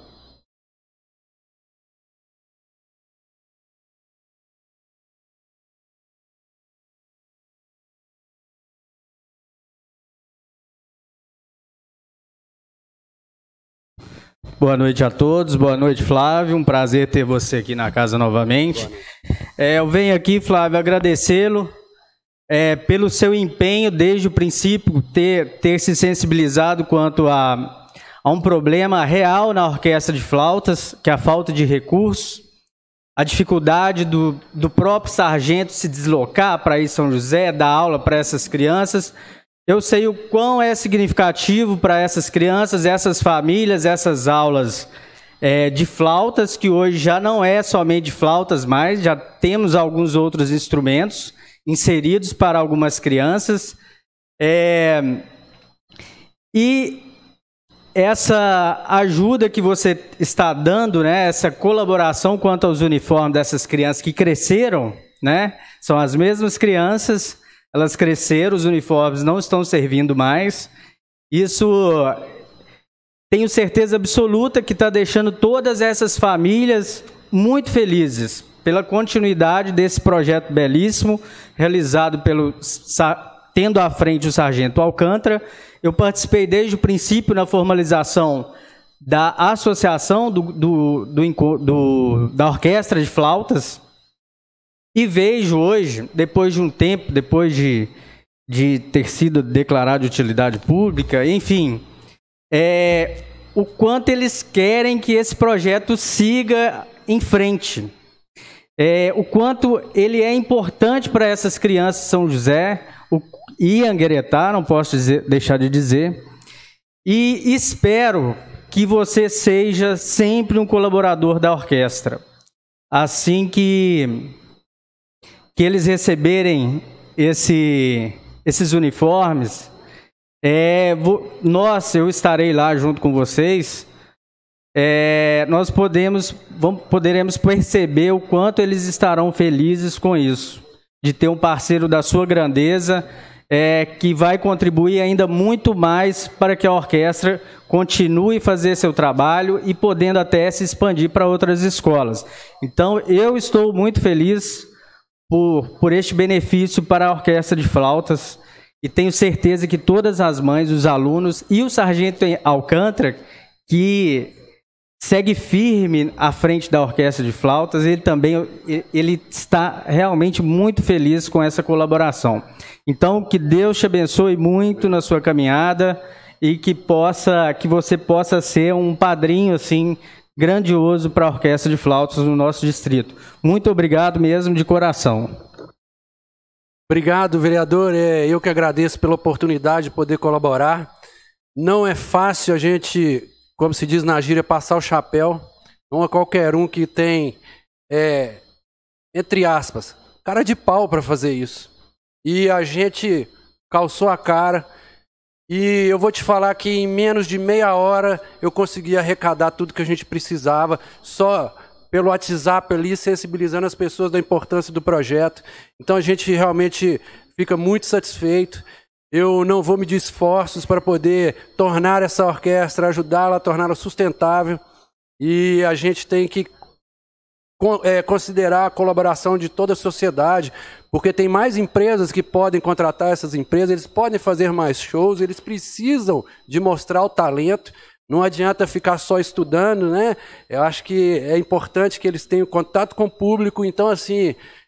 Boa noite a todos, boa noite, Flávio, um prazer ter você aqui na casa novamente. É, eu venho aqui, Flávio, agradecê-lo é, pelo seu empenho desde o princípio, ter, ter se sensibilizado quanto a, a um problema real na orquestra de flautas, que é a falta de recursos, a dificuldade do, do próprio sargento se deslocar para ir São José, dar aula para essas crianças. Eu sei o quão é significativo para essas crianças, essas famílias, essas aulas é, de flautas, que hoje já não é somente flautas mais, já temos alguns outros instrumentos inseridos para algumas crianças. É, e essa ajuda que você está dando, né, essa colaboração quanto aos uniformes dessas crianças que cresceram, né, são as mesmas crianças. Elas cresceram, os uniformes não estão servindo mais. Isso, tenho certeza absoluta que está deixando todas essas famílias muito felizes pela continuidade desse projeto belíssimo, realizado pelo, tendo à frente o sargento Alcântara. Eu participei desde o princípio na formalização da associação do, do, do, do, da orquestra de flautas. E vejo hoje, depois de um tempo, depois de, de ter sido declarado de utilidade pública, enfim, é, o quanto eles querem que esse projeto siga em frente. É, o quanto ele é importante para essas crianças de São José o, e Angueretá, não posso dizer, deixar de dizer. E espero que você seja sempre um colaborador da orquestra. Assim que... que eles receberem esse, esses uniformes, é, vou, nós, eu estarei lá junto com vocês, é, nós podemos, vamos, poderemos perceber o quanto eles estarão felizes com isso, de ter um parceiro da sua grandeza, é, que vai contribuir ainda muito mais para que a orquestra continue a fazer seu trabalho e podendo até se expandir para outras escolas. Então, eu estou muito feliz Por, por este benefício para a orquestra de flautas, e tenho certeza que todas as mães, os alunos e o sargento Alcântara, que segue firme à frente da orquestra de flautas, ele também ele está realmente muito feliz com essa colaboração. Então, que Deus te abençoe muito na sua caminhada e que, possa, que você possa ser um padrinho assim, grandioso para a orquestra de flautas no nosso distrito. Muito obrigado mesmo, de coração. Obrigado, vereador. É, eu que agradeço pela oportunidade de poder colaborar. Não é fácil a gente, como se diz na gíria, passar o chapéu. Não é qualquer um que tem, é, entre aspas, cara de pau para fazer isso. E a gente calçou a cara. E eu vou te falar que em menos de meia hora eu consegui arrecadar tudo que a gente precisava, só pelo WhatsApp ali, sensibilizando as pessoas da importância do projeto. Então a gente realmente fica muito satisfeito. Eu não vou medir esforços para poder tornar essa orquestra, ajudá-la a torná-la sustentável. E a gente tem que é, considerar a colaboração de toda a sociedade, porque tem mais empresas que podem contratar essas empresas, eles podem fazer mais shows, eles precisam de mostrar o talento, não adianta ficar só estudando, né? Eu acho que é importante que eles tenham contato com o público, então assim,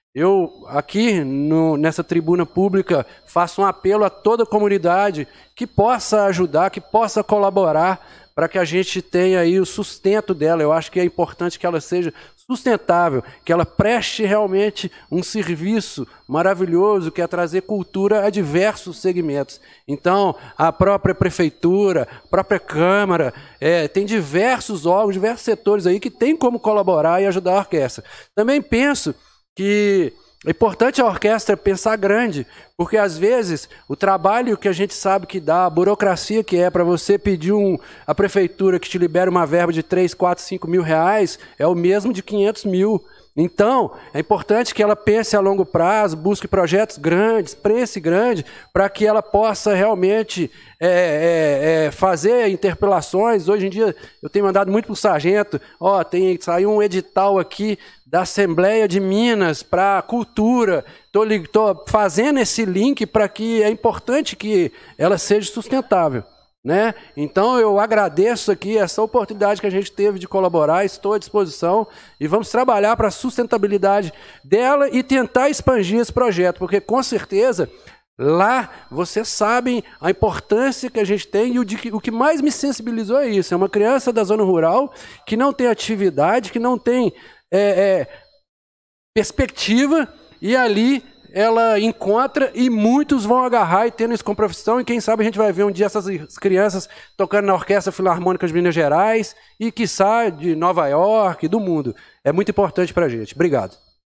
eu aqui no, nessa tribuna pública faço um apelo a toda a comunidade que possa ajudar, que possa colaborar para que a gente tenha aí o sustento dela. Eu acho que é importante que ela seja sustentável, que ela preste realmente um serviço maravilhoso, que é trazer cultura a diversos segmentos. Então, a própria prefeitura, a própria Câmara, é, tem diversos órgãos, diversos setores aí que tem como colaborar e ajudar a orquestra. Também penso que é importante a orquestra pensar grande, porque às vezes o trabalho que a gente sabe que dá, a burocracia que é para você pedir um, a prefeitura que te libere uma verba de três, quatro, cinco mil reais, é o mesmo de quinhentos mil. Então, é importante que ela pense a longo prazo, busque projetos grandes, preço grande, para que ela possa realmente é, é, é, fazer interpelações. Hoje em dia, eu tenho mandado muito para o sargento, ó, tem, saiu um edital aqui da Assembleia de Minas para cultura. Estou fazendo esse link para que é importante que ela seja sustentável, né? Então eu agradeço aqui essa oportunidade que a gente teve de colaborar, estou à disposição e vamos trabalhar para a sustentabilidade dela e tentar expandir esse projeto, porque com certeza lá vocês sabem a importância que a gente tem e o, de, o que mais me sensibilizou é isso, é uma criança da zona rural que não tem atividade, que não tem é, é, perspectiva, e ali ela encontra e muitos vão agarrar e tendo isso como profissão, e quem sabe a gente vai ver um dia essas crianças tocando na Orquestra Filarmônica de Minas Gerais e quiçá de Nova York, do mundo. É muito importante para a gente. Obrigado.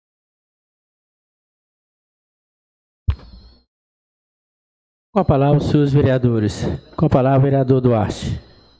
Com a palavra os senhores vereadores. Com a palavra o vereador Duarte.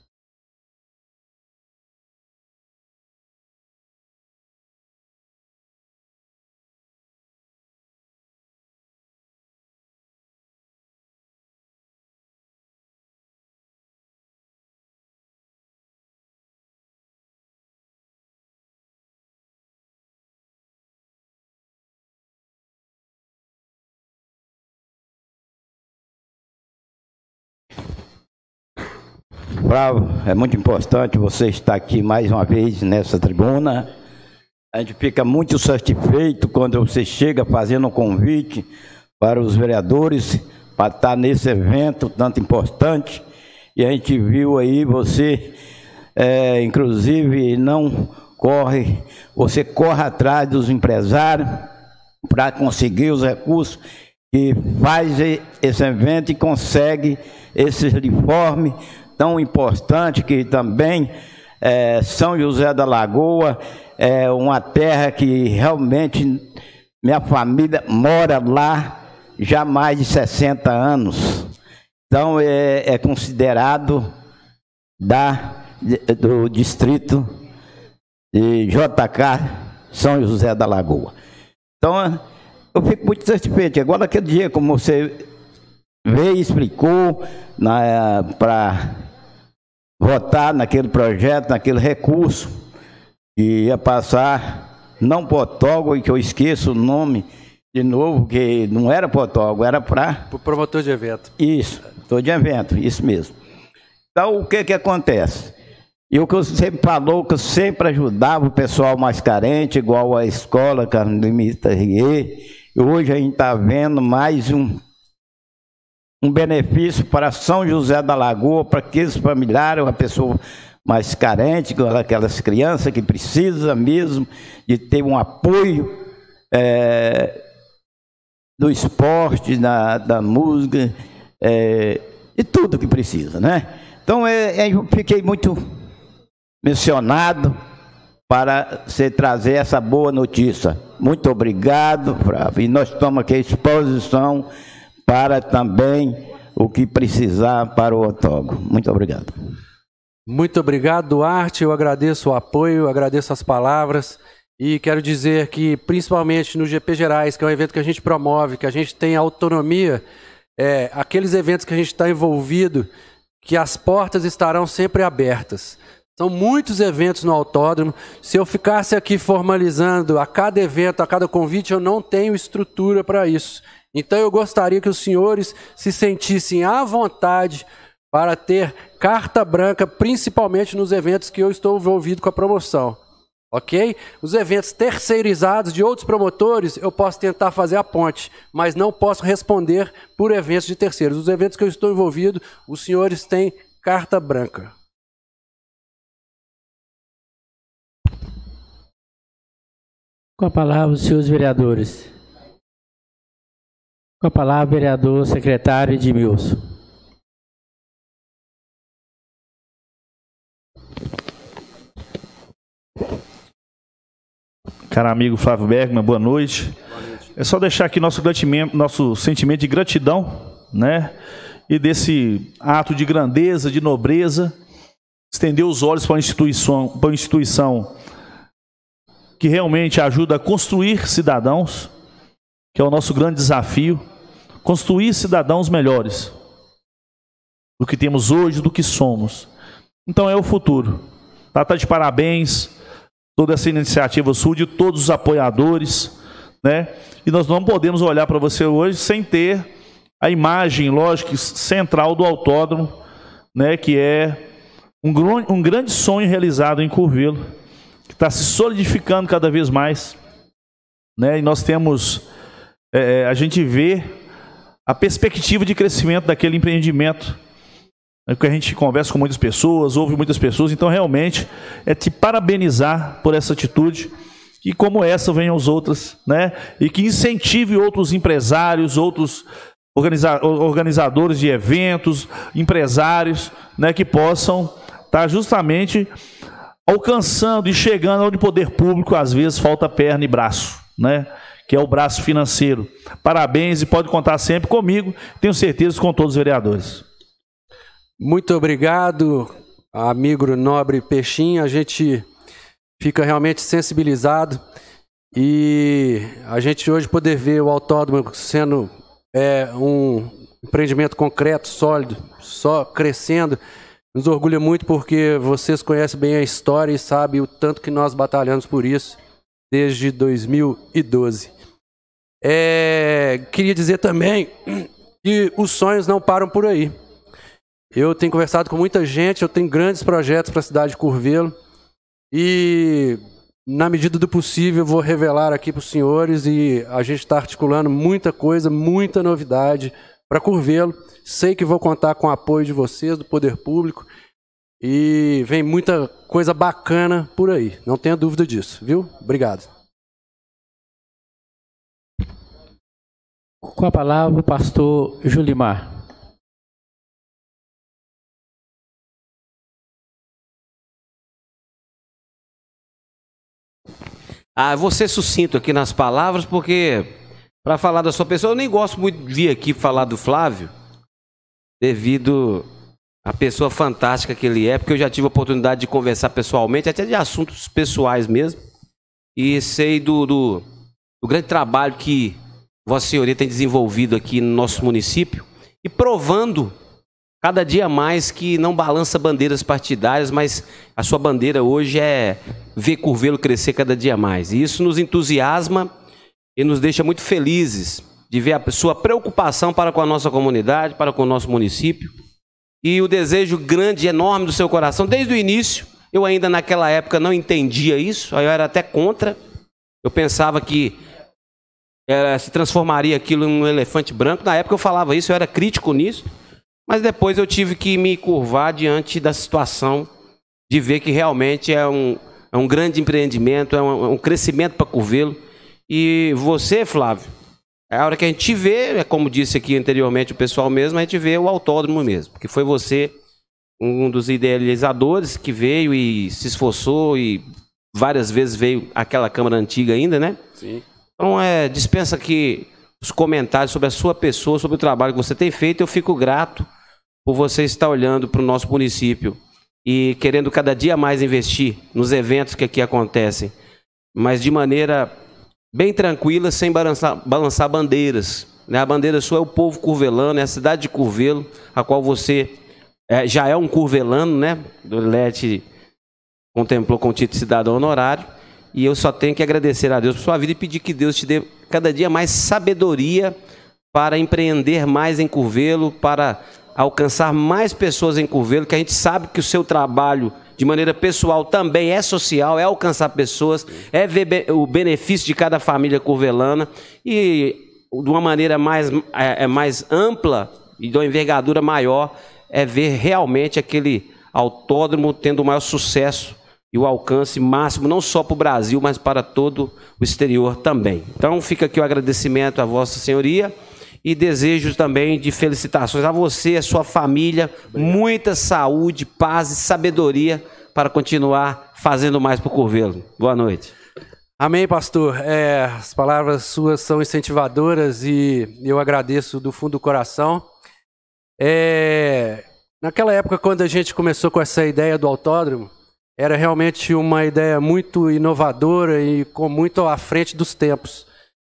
Bravo, é muito importante você estar aqui mais uma vez nessa tribuna. A gente fica muito satisfeito quando você chega fazendo um convite para os vereadores para estar nesse evento tanto importante. E a gente viu aí você, é, inclusive, não corre, você corre atrás dos empresários para conseguir os recursos e faz esse evento e consegue esse uniforme tão importante, que também é, São José da Lagoa é uma terra que realmente minha família mora lá já há mais de sessenta anos. Então é, é considerado da, do distrito de J K São José da Lagoa. Então eu fico muito satisfeito. Agora aquele dia, como você veio e explicou para votar naquele projeto, naquele recurso que ia passar, não Potógua, e que eu esqueço o nome de novo, que não era Potógua, era para... o promotor de evento. Isso, promotor de evento, isso mesmo. Então, o que que acontece? E o que eu sempre falou, que eu sempre ajudava o pessoal mais carente, igual a escola Carmelita Riê, e hoje a gente está vendo mais um um benefício para São José da Lagoa, para aqueles familiares, a pessoa mais carente, aquelas crianças que precisam mesmo de ter um apoio é, do esporte, da, da música, é, de tudo que precisa, né? Então é, eu fiquei muito mencionado para você trazer essa boa notícia. Muito obrigado, Flávio, e nós estamos aqui à disposição para também o que precisar para o Otógua. Muito obrigado. Muito obrigado, Duarte. Eu agradeço o apoio, agradeço as palavras e quero dizer que, principalmente no G P Gerais, que é um evento que a gente promove, que a gente tem autonomia, é, aqueles eventos que a gente está envolvido, que as portas estarão sempre abertas. São muitos eventos no autódromo. Se eu ficasse aqui formalizando a cada evento, a cada convite, eu não tenho estrutura para isso. Então eu gostaria que os senhores se sentissem à vontade para ter carta branca, principalmente nos eventos que eu estou envolvido com a promoção. ok? Os eventos terceirizados de outros promotores, eu posso tentar fazer a ponte, mas não posso responder por eventos de terceiros. Os eventos que eu estou envolvido, os senhores têm carta branca. Com a palavra, os senhores vereadores. Com a palavra, vereador secretário Edmilson. Caro amigo Flávio Bergman, boa noite. Boa noite. É só deixar aqui nosso, nosso sentimento de gratidão, né? E desse ato de grandeza, de nobreza, estender os olhos para uma instituição, para uma instituição que realmente ajuda a construir cidadãos, que é o nosso grande desafio, construir cidadãos melhores do que temos hoje, do que somos. Então é o futuro. Tá, tá de parabéns toda essa iniciativa sua, de todos os apoiadores, né? E nós não podemos olhar para você hoje sem ter a imagem, lógico, central do autódromo, né? Que é um, um grande sonho realizado em Curvelo, que está se solidificando cada vez mais, né? E nós temos, é, a gente vê a perspectiva de crescimento daquele empreendimento, é que a gente conversa com muitas pessoas, ouve muitas pessoas, então realmente é te parabenizar por essa atitude, e como essa venham as outras, né? E que incentive outros empresários, outros organiza organizadores de eventos, empresários, né? Que possam estar justamente alcançando e chegando onde o poder público às vezes falta perna e braço, né? Que é o braço financeiro. Parabéns, e pode contar sempre comigo, tenho certeza, com todos os vereadores. Muito obrigado, amigo nobre Peixinho. A gente fica realmente sensibilizado, e a gente hoje poder ver o autódromo sendo é, um empreendimento concreto, sólido, só crescendo, nos orgulha muito, porque vocês conhecem bem a história e sabem o tanto que nós batalhamos por isso desde dois mil e doze. É, queria dizer também que os sonhos não param por aí. Eu tenho conversado com muita gente, eu tenho grandes projetos para a cidade de Curvelo, e na medida do possível vou revelar aqui para os senhores, e a gente está articulando muita coisa, muita novidade para Curvelo. Sei que vou contar com o apoio de vocês, do poder público, e vem muita coisa bacana por aí, não tenha dúvida disso, viu? Obrigado. Com a palavra, o pastor Julimar. Ah, vou ser sucinto aqui nas palavras, porque para falar da sua pessoa, eu nem gosto muito de vir aqui falar do Flávio, devido à pessoa fantástica que ele é, porque eu já tive a oportunidade de conversar pessoalmente, até de assuntos pessoais mesmo, e sei do, do, do grande trabalho que Vossa Senhoria tem desenvolvido aqui no nosso município, e provando cada dia mais que não balança bandeiras partidárias, mas a sua bandeira hoje é ver Curvelo crescer cada dia mais. E isso nos entusiasma e nos deixa muito felizes de ver a sua preocupação para com a nossa comunidade, para com o nosso município, e o desejo grande e enorme do seu coração. Desde o início, eu ainda naquela época não entendia isso, aí eu era até contra. Eu pensava que era, se transformaria aquilo em um elefante branco. Na época eu falava isso, eu era crítico nisso. Mas depois eu tive que me curvar diante da situação de ver que realmente é um, é um grande empreendimento, é um, é um crescimento para Curvelo. E você, Flávio, é a hora que a gente vê, é como disse aqui anteriormente o pessoal mesmo, a gente vê o autódromo mesmo, porque foi você um dos idealizadores que veio e se esforçou, e várias vezes veio aquela Câmara antiga ainda, né? Sim. Então, é, dispensa aqui os comentários sobre a sua pessoa, sobre o trabalho que você tem feito. Eu fico grato por você estar olhando para o nosso município e querendo cada dia mais investir nos eventos que aqui acontecem, mas de maneira bem tranquila, sem balançar, balançar bandeiras, né? A bandeira sua é o povo curvelano, é a cidade de Curvelo, a qual você é, já é um curvelano, né? O Lete contemplou com o título de cidadão honorário. E eu só tenho que agradecer a Deus por sua vida e pedir que Deus te dê cada dia mais sabedoria para empreender mais em Curvelo, para alcançar mais pessoas em Curvelo, que a gente sabe que o seu trabalho de de maneira pessoal também é social, é alcançar pessoas, é ver o benefício de cada família curvelana e de uma maneira mais, é, mais ampla e de uma envergadura maior é ver realmente aquele autódromo tendo o maior sucesso e o alcance máximo, não só para o Brasil, mas para todo o exterior também. Então fica aqui o agradecimento à Vossa Senhoria e desejos também de felicitações a você, a sua família, muita saúde, paz e sabedoria para continuar fazendo mais para o Curvelo. Boa noite. Amém, pastor. É, as palavras suas são incentivadoras e eu agradeço do fundo do coração. É, naquela época, quando a gente começou com essa ideia do autódromo, era realmente uma ideia muito inovadora e com muito à frente dos tempos.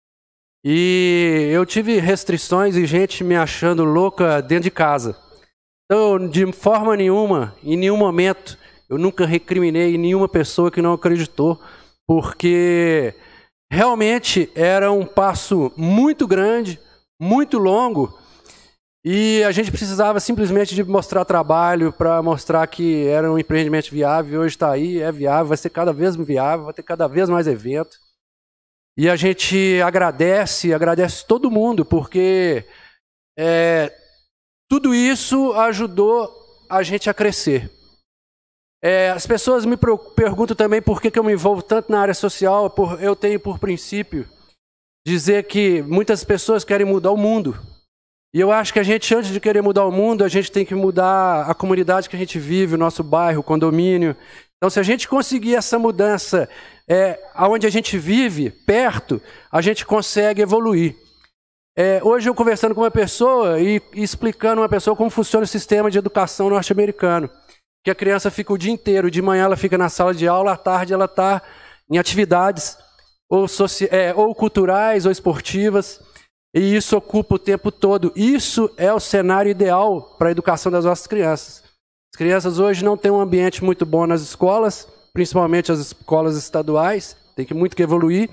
E eu tive restrições e gente me achando louca dentro de casa. Então, de forma nenhuma, em nenhum momento, eu nunca recriminei nenhuma pessoa que não acreditou, porque realmente era um passo muito grande, muito longo, e a gente precisava simplesmente de mostrar trabalho para mostrar que era um empreendimento viável. Hoje está aí, é viável, vai ser cada vez mais viável, vai ter cada vez mais evento. E a gente agradece, agradece todo mundo, porque é, tudo isso ajudou a gente a crescer. É, as pessoas me perguntam também por que, que eu me envolvo tanto na área social. Por, eu tenho por princípio dizer que muitas pessoas querem mudar o mundo. E eu acho que a gente, antes de querer mudar o mundo, a gente tem que mudar a comunidade que a gente vive, o nosso bairro, o condomínio. Então, se a gente conseguir essa mudança é, onde a gente vive, perto, a gente consegue evoluir. É, hoje eu conversando com uma pessoa e, e explicando uma pessoa como funciona o sistema de educação norte-americano. Que a criança fica o dia inteiro, de manhã ela fica na sala de aula, à tarde ela está em atividades ou, é, ou culturais ou esportivas, e isso ocupa o tempo todo. Isso é o cenário ideal para a educação das nossas crianças. As crianças hoje não têm um ambiente muito bom nas escolas, principalmente as escolas estaduais, tem que muito que evoluir,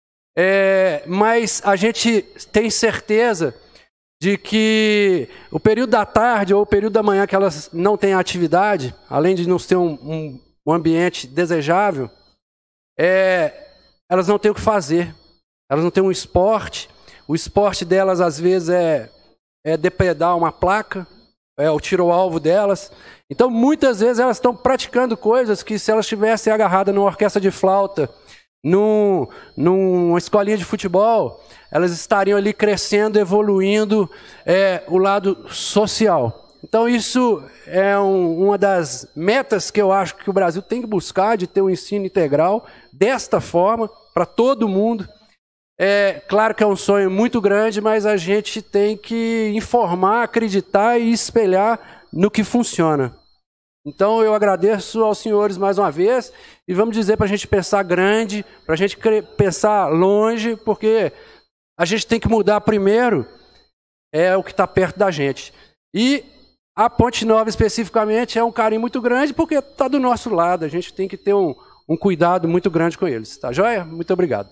é, mas a gente tem certeza de que o período da tarde ou o período da manhã que elas não têm atividade, além de não ter um, um, um ambiente desejável, é, elas não têm o que fazer, elas não têm um esporte. O esporte delas, às vezes, é, é depredar uma placa, é o tiro ao alvo delas. Então, muitas vezes, elas estão praticando coisas que, se elas estivessem agarradas numa orquestra de flauta, num, numa escolinha de futebol, elas estariam ali crescendo, evoluindo é, o lado social. Então, isso é um, uma das metas que eu acho que o Brasil tem que buscar, de ter um ensino integral desta forma, para todo mundo. É claro que é um sonho muito grande, mas a gente tem que informar, acreditar e espelhar no que funciona. Então, eu agradeço aos senhores mais uma vez e vamos dizer para a gente pensar grande, para a gente pensar longe, porque a gente tem que mudar primeiro é o que está perto da gente. E a Ponte Nova, especificamente, é um carinho muito grande, porque está do nosso lado. A gente tem que ter um, um cuidado muito grande com eles. Tá joia? Muito obrigado.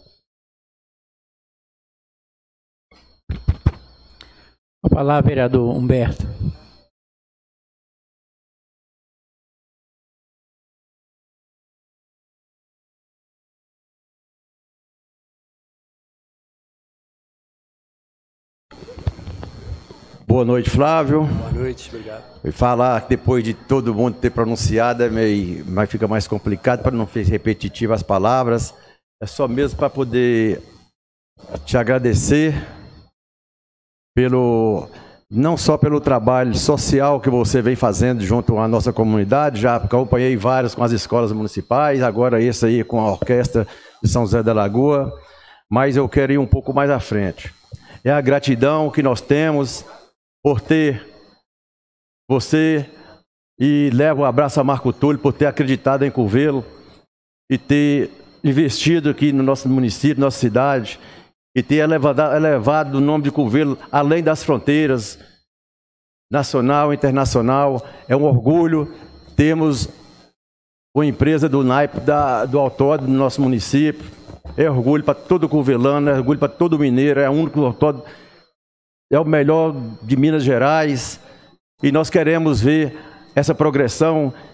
A palavra, vereador Humberto. Boa noite, Flávio. Boa noite, obrigado. E falar que depois de todo mundo ter pronunciado, é meio, mas fica mais complicado para não ser repetitivo as palavras. É só mesmo para poder te agradecer pelo, não só pelo trabalho social que você vem fazendo junto à nossa comunidade, já acompanhei vários com as escolas municipais, agora esse aí com a orquestra de São José da Lagoa, mas eu quero ir um pouco mais à frente. É a gratidão que nós temos por ter você, e levo um abraço a Marco Túlio por ter acreditado em Curvelo e ter investido aqui no nosso município, nossa cidade, e ter elevado, elevado o nome de Curvelo além das fronteiras, nacional, internacional. É um orgulho termos uma empresa do naipe da, do autódromo do nosso município. É orgulho para todo curvelano, é orgulho para todo mineiro, é o único autódromo, é o melhor de Minas Gerais, e nós queremos ver essa progressão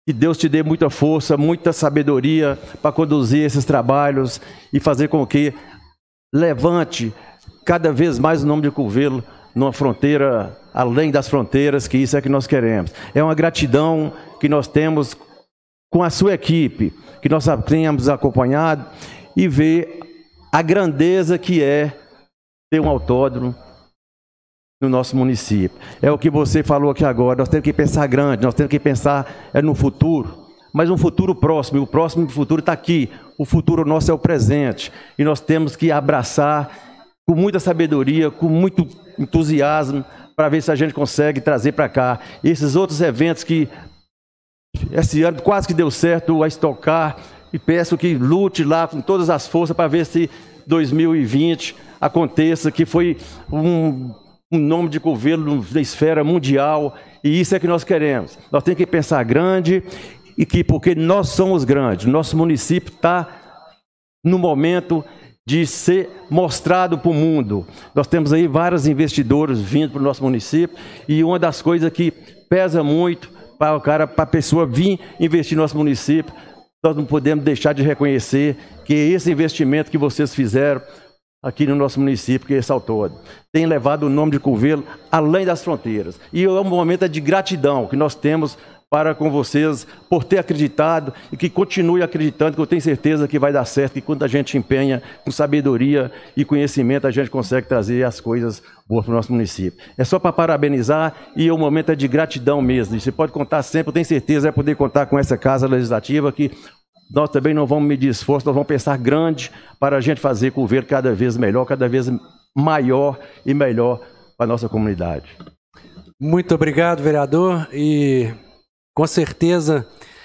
Que Deus te dê muita força, muita sabedoria para conduzir esses trabalhos e fazer com que levante cada vez mais o nome de Curvelo numa fronteira, além das fronteiras, que isso é que nós queremos. É uma gratidão que nós temos com a sua equipe, que nós tenhamos acompanhado e ver a grandeza que é ter um autódromo no nosso município. É o que você falou aqui agora, nós temos que pensar grande, nós temos que pensar é no futuro, mas um futuro próximo, e o próximo futuro está aqui, o futuro nosso é o presente, e nós temos que abraçar com muita sabedoria, com muito entusiasmo, para ver se a gente consegue trazer para cá esses outros eventos que esse ano quase que deu certo, a Stock Car, e peço que lute lá com todas as forças para ver se dois mil e vinte aconteça, que foi um um nome de Curvelo na esfera mundial, e isso é que nós queremos. Nós temos que pensar grande, e que porque nós somos grandes, nosso município está no momento de ser mostrado para o mundo. Nós temos aí vários investidores vindo para o nosso município, e uma das coisas que pesa muito para o cara, para a pessoa vir investir no nosso município, nós não podemos deixar de reconhecer que esse investimento que vocês fizeram aqui no nosso município, que é esse autódromo, tem levado o nome de Curvelo além das fronteiras. E é um momento de gratidão que nós temos para com vocês por ter acreditado e que continue acreditando, que eu tenho certeza que vai dar certo, que quando a gente empenha com sabedoria e conhecimento, a gente consegue trazer as coisas boas para o nosso município. É só para parabenizar e é um momento de gratidão mesmo. E você pode contar sempre, eu tenho certeza, vai poder contar com essa Casa Legislativa que nós também não vamos medir esforço, nós vamos pensar grande para a gente fazer Curvelo cada vez melhor, cada vez maior e melhor para a nossa comunidade. Muito obrigado, vereador. E com certeza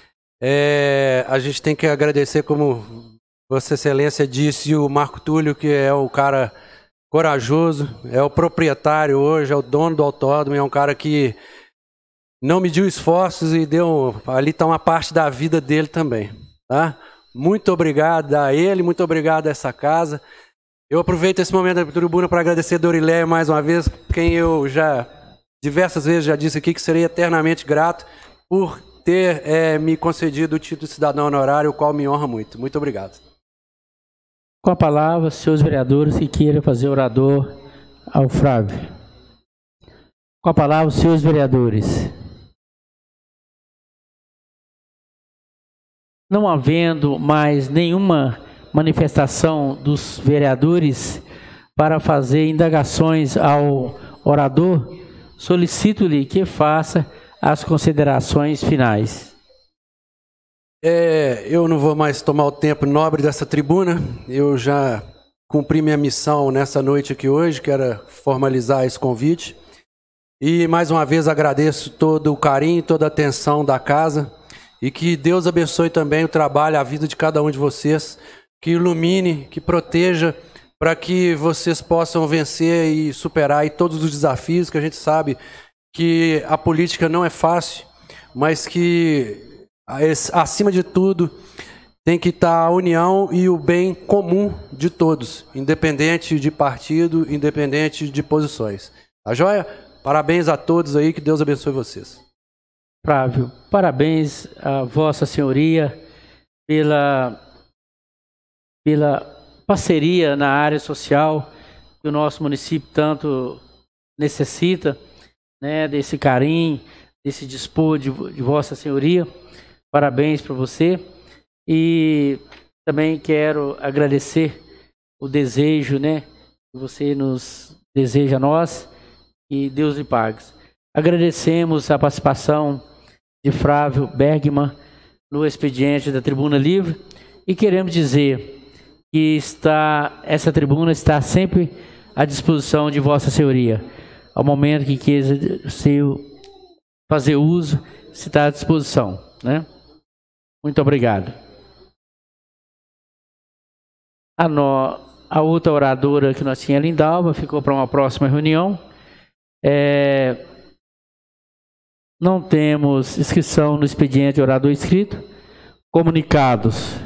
é, a gente tem que agradecer, como Vossa Excelência disse, o Marco Túlio, que é o cara corajoso, é o proprietário hoje, é o dono do autódromo, é um cara que não mediu esforços e deu, ali está uma parte da vida dele também. Tá? Muito obrigado a ele, muito obrigado a essa casa. Eu aproveito esse momento da tribuna para agradecer a Dorileia mais uma vez, quem eu já diversas vezes já disse aqui que serei eternamente grato por ter é, me concedido o título de cidadão honorário, o qual me honra muito. Muito obrigado. Com a palavra, senhores vereadores que queiram fazer orador ao Flávio. Com a palavra, senhores vereadores. Não havendo mais nenhuma manifestação dos vereadores para fazer indagações ao orador, solicito-lhe que faça as considerações finais. É, eu não vou mais tomar o tempo nobre dessa tribuna, eu já cumpri minha missão nessa noite aqui hoje, que era formalizar esse convite. E mais uma vez agradeço todo o carinho, toda a atenção da casa. E que Deus abençoe também o trabalho, a vida de cada um de vocês, que ilumine, que proteja, para que vocês possam vencer e superar aí todos os desafios, que a gente sabe que a política não é fácil, mas que, acima de tudo, tem que estar a união e o bem comum de todos, independente de partido, independente de posições. Tá joia? Parabéns a todos aí, que Deus abençoe vocês. Flávio, parabéns a Vossa Senhoria pela, pela parceria na área social que o nosso município tanto necessita, né, desse carinho, desse dispor de, de Vossa Senhoria. Parabéns para você. E também quero agradecer o desejo, né, que você nos deseja a nós, e Deus lhe pague. Agradecemos a participação de Flávio Bergman no expediente da Tribuna Livre e queremos dizer que está, essa tribuna está sempre à disposição de Vossa Senhoria. Ao momento que quiser fazer uso, se está à disposição, né? Muito obrigado. A, no, a outra oradora que nós tínhamos, Lindalva, ficou para uma próxima reunião. É... Não temos inscrição no expediente de orador inscrito. Comunicados.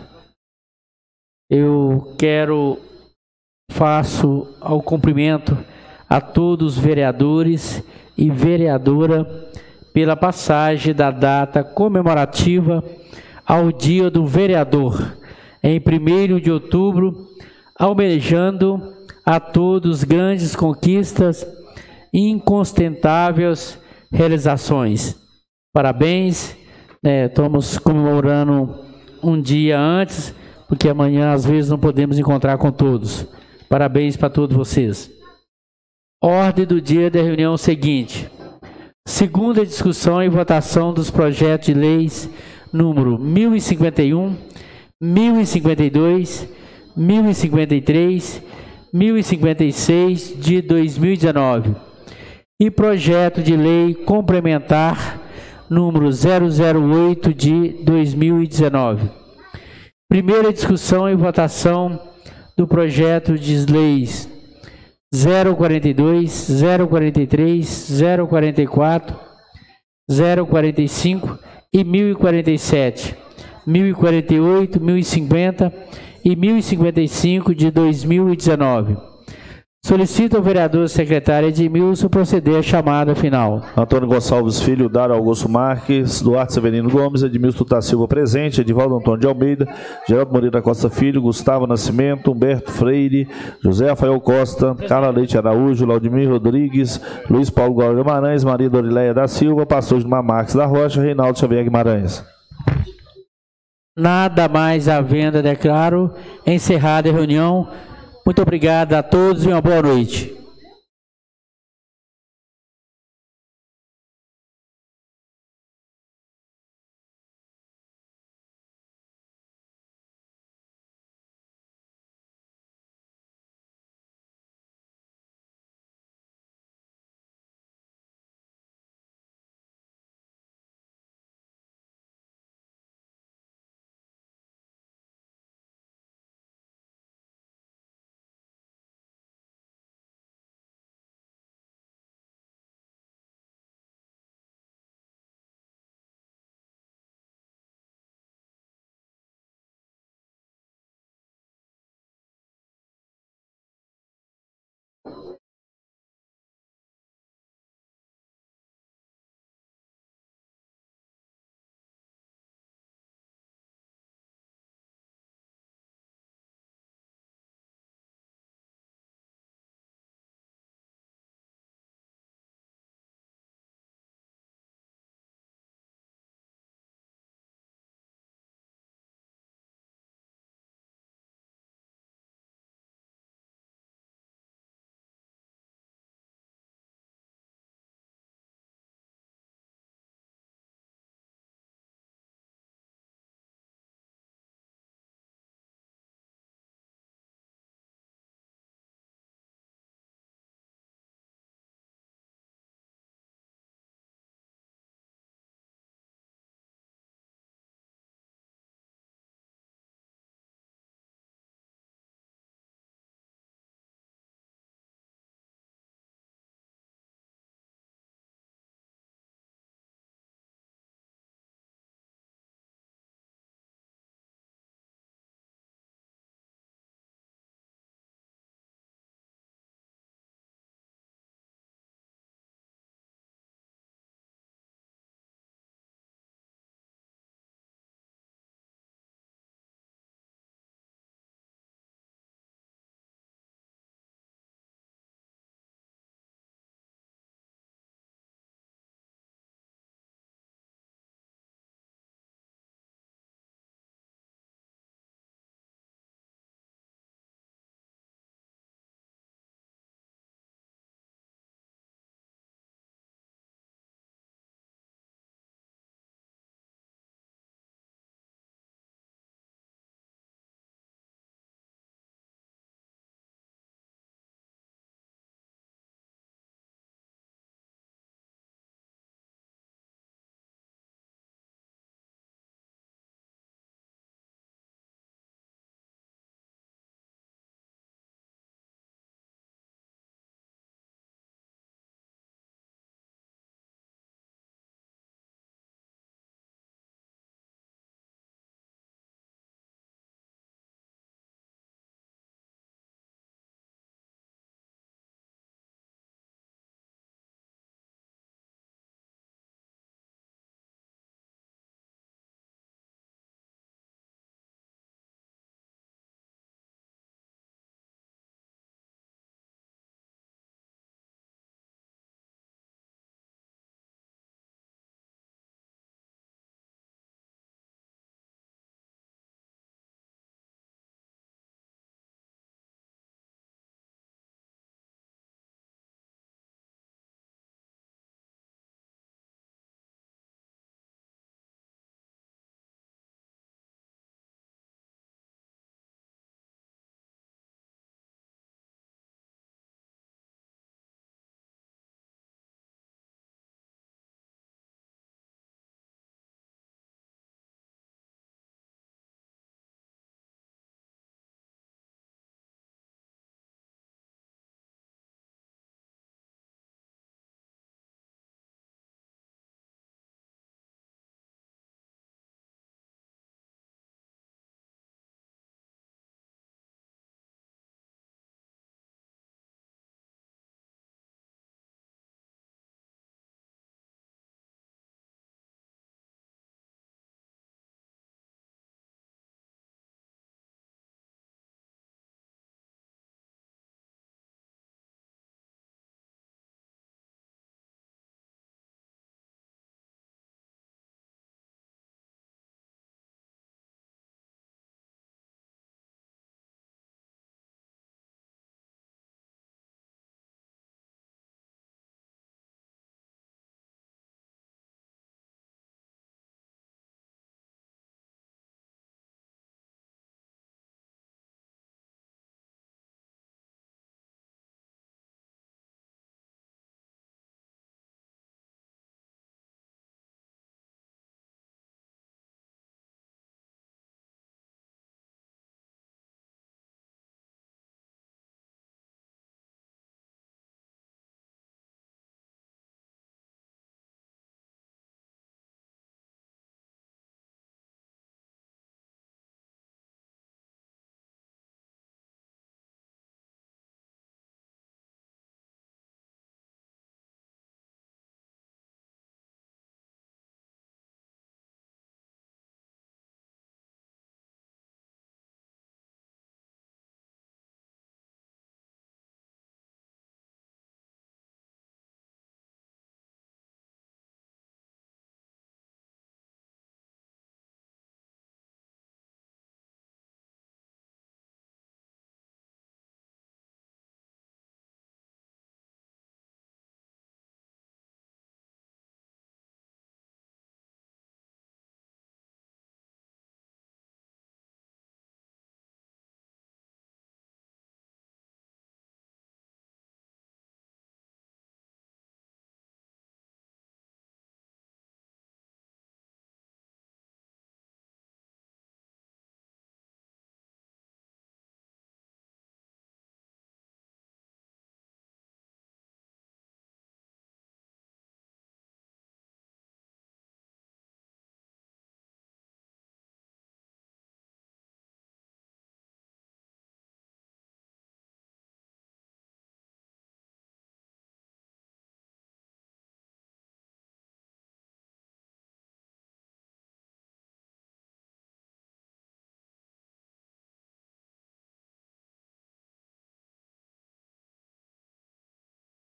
Eu quero, faço ao cumprimento a todos os vereadores e vereadora pela passagem da data comemorativa ao Dia do Vereador, em primeiro de outubro, almejando a todos grandes conquistas e incontestáveis realizações. Parabéns, né, estamos comemorando um dia antes, porque amanhã às vezes não podemos encontrar com todos. Parabéns para todos vocês. Ordem do dia da reunião seguinte. Segunda discussão e votação dos projetos de leis número mil e cinquenta e um, mil e cinquenta e dois, mil e cinquenta e três, mil e cinquenta e seis de dois mil e dezenove e projeto de lei complementar número zero zero oito de dois mil e dezenove. Primeira discussão e votação do projeto de leis zero quarenta e dois, zero quarenta e três, zero quarenta e quatro, zero quarenta e cinco e mil e quarenta e sete, mil e quarenta e oito, mil e cinquenta e mil e cinquenta e cinco de dois mil e dezenove. Solicito ao vereador secretário Edmilson proceder à chamada final. Antônio Gonçalves Filho, Dário Augusto Marques, Duarte Severino Gomes, Edmilson Tuta Silva presente, Edivaldo Antônio de Almeida, Geraldo Moreira Costa Filho, Gustavo Nascimento, Humberto Freire, José Rafael Costa, Carla Leite Araújo, Laudimir Rodrigues, Luiz Paulo Góes Guimarães, Maria Dorileia da Silva, Pastor Gilmar Marques da Rocha, Reinaldo Xavier Guimarães. Nada mais havendo, declaro encerrada a reunião. Muito obrigado a todos e uma boa noite.